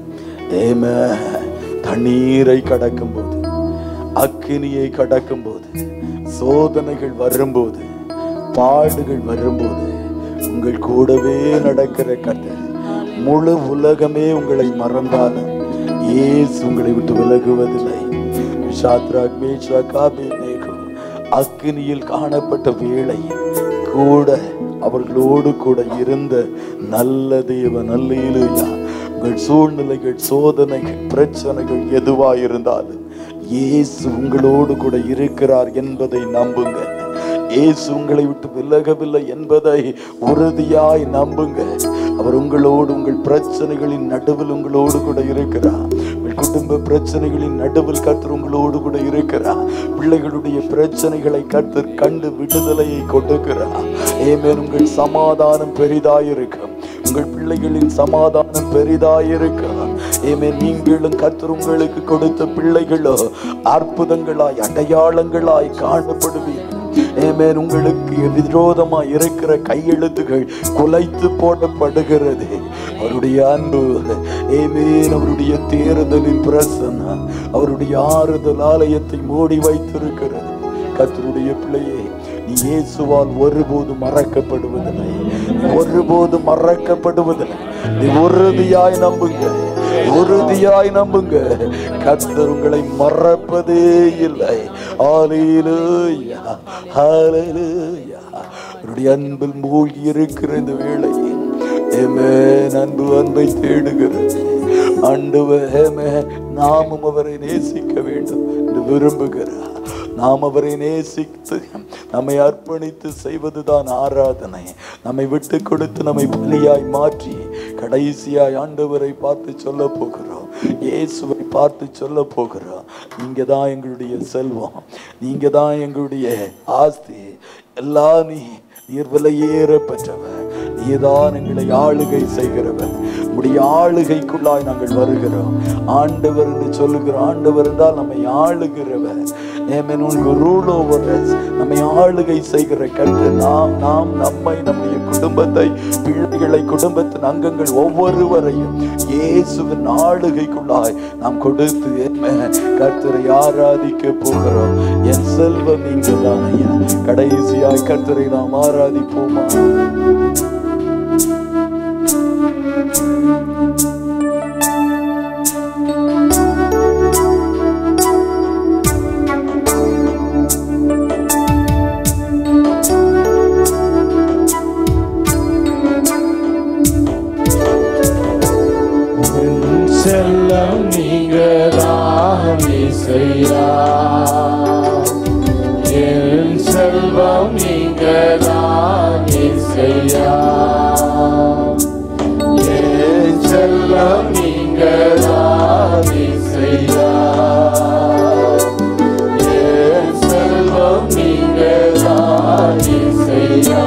S2: தண்ணீரை கடக்கும் போது, அக்கினியை கடக்கும் போது, சோதனைகள் வரும்போது, பாடுகள் வரும்போது உங்கள் கூடவே நடக்கிற கர்த்தர். முழு உலகமே உங்களை மறந்தாலும் இயேசு உங்களை விட்டு விலகுவதில்லை. ஷாத்ராக், மேஷாக், ஆபேத்நேகோ அக்கினியில் காணப்பட்ட வேளையில் கூட அவர்களோடு கூட இருந்த நல்ல தேவன். அல்லேலூயா. உங்கள் சூழ்நிலைகள், சோதனைகள், பிரச்சனைகள் எதுவாயிருந்தாலும் இயேசு உங்களோடு கூட இருக்கிறார் என்பதை நம்புங்க. இயேசு உங்களை விட்டு விலகவில்லை என்பதை உறுதியாய் நம்புங்க. அவர் உங்களோடு, உங்கள் பிரச்சனைகளின் நடுவில் உங்களோடு கூட இருக்கிறார். உங்கள் குடும்ப பிரச்சனைகளின் நடுவில் கர்த்தர் உங்களோடு கூட இருக்கிறார். பிள்ளைகளுடைய பிரச்சனைகளை கர்த்தர் கண்டு விடுதலையை கொடுக்கிறார். ஆமென். உங்கள் சமாதானம் பெரிதாயிருக்கும். உங்கள் பிள்ளைகளின் சமாதானம் பெரிதாயிருக்கும். ஆமென். நீங்களும் கர்த்தர் உங்களுக்கு கொடுத்த பிள்ளைகளோ அற்புதங்களாய், அடையாளங்களாய் காணப்படுவீர்கள். ஆமென். உங்களுக்கு விரோதமாய் இருக்கிற கையெழுத்துகள் குலைத்து போடப்படுகிறது. அவருடைய அன்பு, ஆமென், அவருடைய தேறுதலின் பிரசன்னம், அவருடைய ஆறுதல் ஆலயத்தை மூடி வைத்திருக்கிறது. கர்த்தருடைய பிள்ளையே, நீ இயேசுவால் ஒருபோதும் மறக்கப்படுவதில்லை, ஒருபோதும் மறக்கப்படுவதில்லை. நீ உறுதியாய் நம்புங்க, உறுதியாய் நம்புங்க. கர்த்தர் உங்களை மறப்பதே இல்லை. ஹல்லேலூயா, ஹல்லேலூயா. அவருடைய அன்பில் மூழ்கி இருக்கிற இந்த வேளையில் ஆமென், அன்பை தேடுகிறது. ஆண்டவரே, நாமும் அவரை நேசிக்க வேண்டும் என்று விரும்புகிறார். நாம் அவரை நேசித்து நம்மை அர்ப்பணித்து செய்வதுதான் ஆராதனை. நம்மை விட்டு கொடுத்து நம்மை பலியாய் மாற்றி கடைசியாய் ஆண்டவரை பார்த்து சொல்ல போகிறோம், இயேசுவை பார்த்து சொல்ல போகிறோம், நீங்க தான் எங்களுடைய செல்வம், நீங்க தான் எங்களுடைய ஆஸ்தி, எல்லாம் நீர் விலையேற பெற்றவர், நீதான் எங்களை ஆளுகை செய்கிறவர். உடைய ஆளுகைக்குள்ளாய் நாங்கள் வருகிறோம். ஆண்டவர் என்று சொல்லுகிறோம். ஆண்டவர் என்றால் நம்மை ஆளுகிறவர். Amen. Rule over us. நம்மை ஆளுகை செய்கிற கர்த்தர். நாம் நம்மை, நம்முடைய குடும்பத்தை, பிள்ளைகளை, குடும்பத்தின் அங்கங்கள் ஒவ்வொருவரையும் இயேசுவின் ஆளுகைக்குள்ளாய் நாம் கொடுத்து கர்த்தரை ஆராதிக்க போகிறோம். என் செல்வம் நீங்க தான் ஐயா. கடைசியாய் கர்த்தரை நாம் ஆராதிப்போமா?
S3: செல்லம் நீங்கதான் இசையா, என் செல்வம் நீங்கதான் இசையா, என் செல்லம் நீங்கதான் இசையா, என் செல்வம் நீங்கதான் இசையா.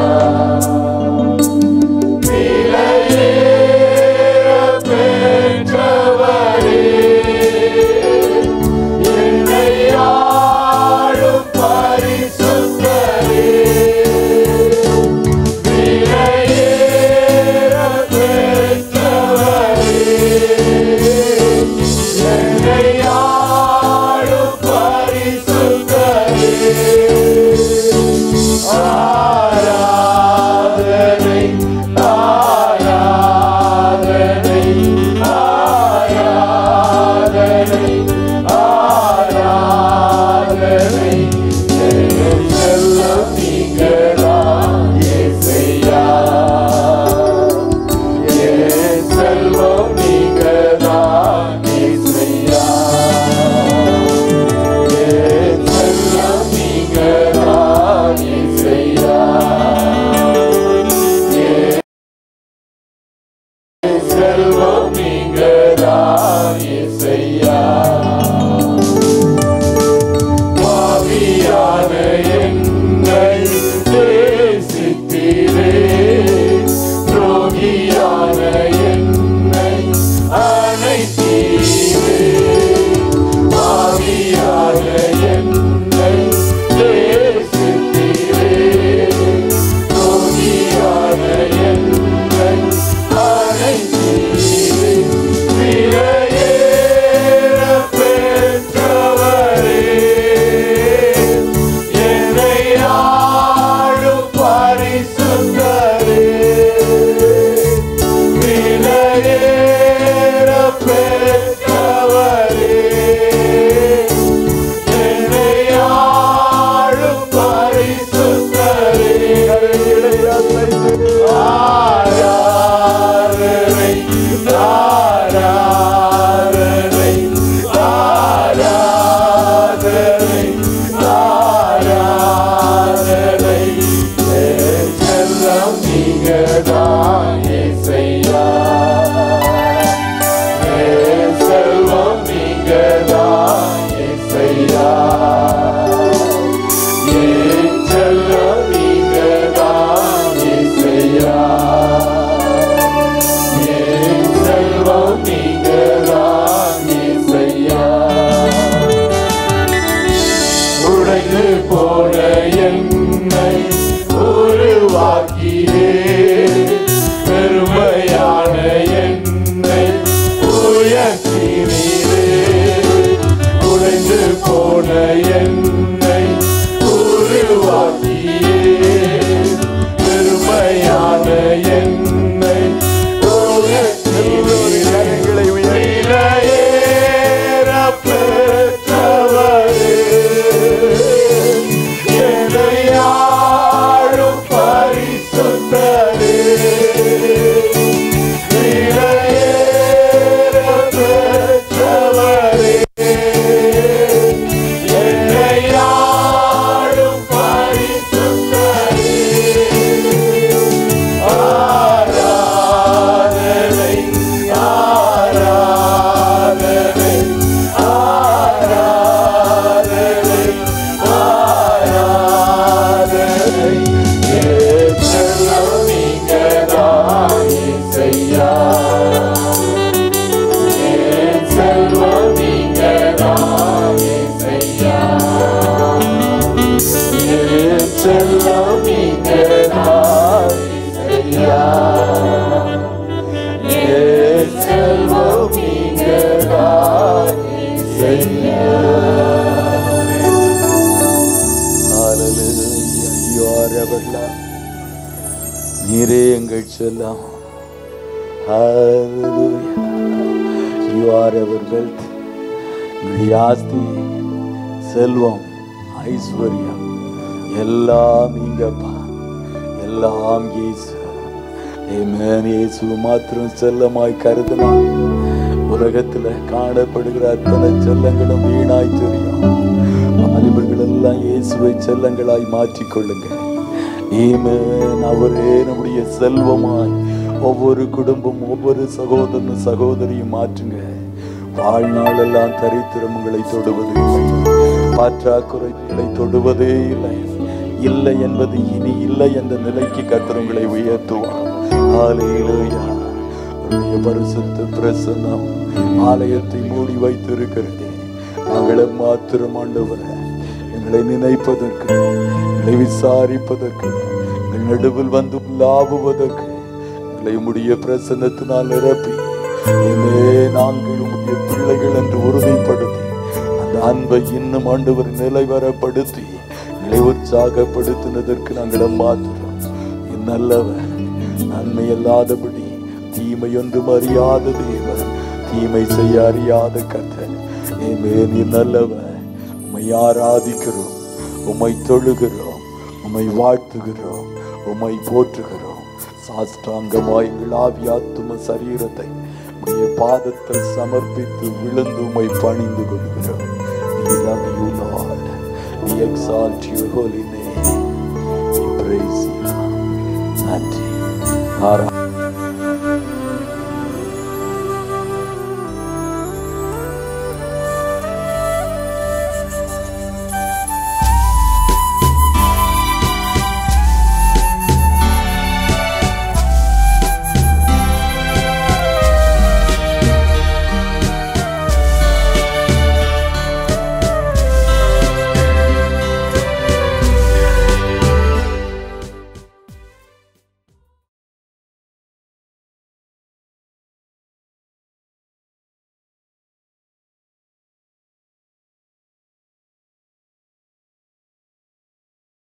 S2: Yeah. செல்லம். Hallelujah. You are our wealth. உங்களுடைய ஆஸ்தி, செல்வம், ஐஸ்வர்யம் எல்லாம் நீங்கப்பா, எல்லாம் இயேசு. ஆமென். இயேசு மாத்திரம் செல்லமாய் கருதினா உலகத்துல காணப்படுகிற அத்தனை செல்லங்களும் வீணாய் தெரியும். வாலிபர்கள் எல்லாம் இயேசுவை செல்லங்களாய் மாற்றிக்கொள்ளுங்க. ஆமென். அவரே நம்முடைய செல்வமாய் ஒவ்வொரு குடும்பம், ஒவ்வொரு சகோதரனும் சகோதரியும் மாற்றுங்க. வாழ்நாள் எல்லாம் தரித்திரம் உங்களை தொடுவது இல்லை, பற்றாக்குறைகளை தொடுவதே இல்லை. இல்லை என்பது இனி இல்லை என்ற நிலைக்கு கர்த்தர் உங்களை உயர்த்துவார். ஹல்லேலூயா. உம்முடைய பரிசுத்த பிரசன்னம் ஆலயத்தை மூடி வைத்திருக்கிறது. நாங்கள் மாத்திரம் ஆண்டவரே எங்களை நினைப்பதற்கு, எங்களை விசாரிப்பதற்கு, எங்கள் நடுவில் வந்து லாவுவதற்கு எங்களை உம்முடைய பிரசன்னத்தினால் நிரப்பி நாங்கள் உம்முடைய பிள்ளைகள் என்று உறுதிப்படுத்தி அந்த அன்பை இன்னும் ஆண்டவர் நிலைவரப்படுத்தி எங்களை உற்சாகப்படுத்தினதற்கு நாங்கள் மாத்திரம். நல்லவர், நன்மை அல்லாதபடி தீமை ஒன்றும் அறியாத தேவன், தீமை செய்ய அறியாத கர்த்தர். நீ நல்லவர். உம்மை ஆராதிக்கிறோம், உம்மை தொழுகிறோம், உம்மை வாழ்த்துகிறோம், உம்மை போற்றுகிறோம். சாஷ்டாங்கமாய் எங்கள் ஆவி ஆத்தும சரீரத்தை உம்முடைய பாதத்தில் சமர்ப்பித்து விழுந்து உம்மை பணிந்து கொள்கிறோம். We love you, Lord. We exalt your holy name. We praise you. நன்றி.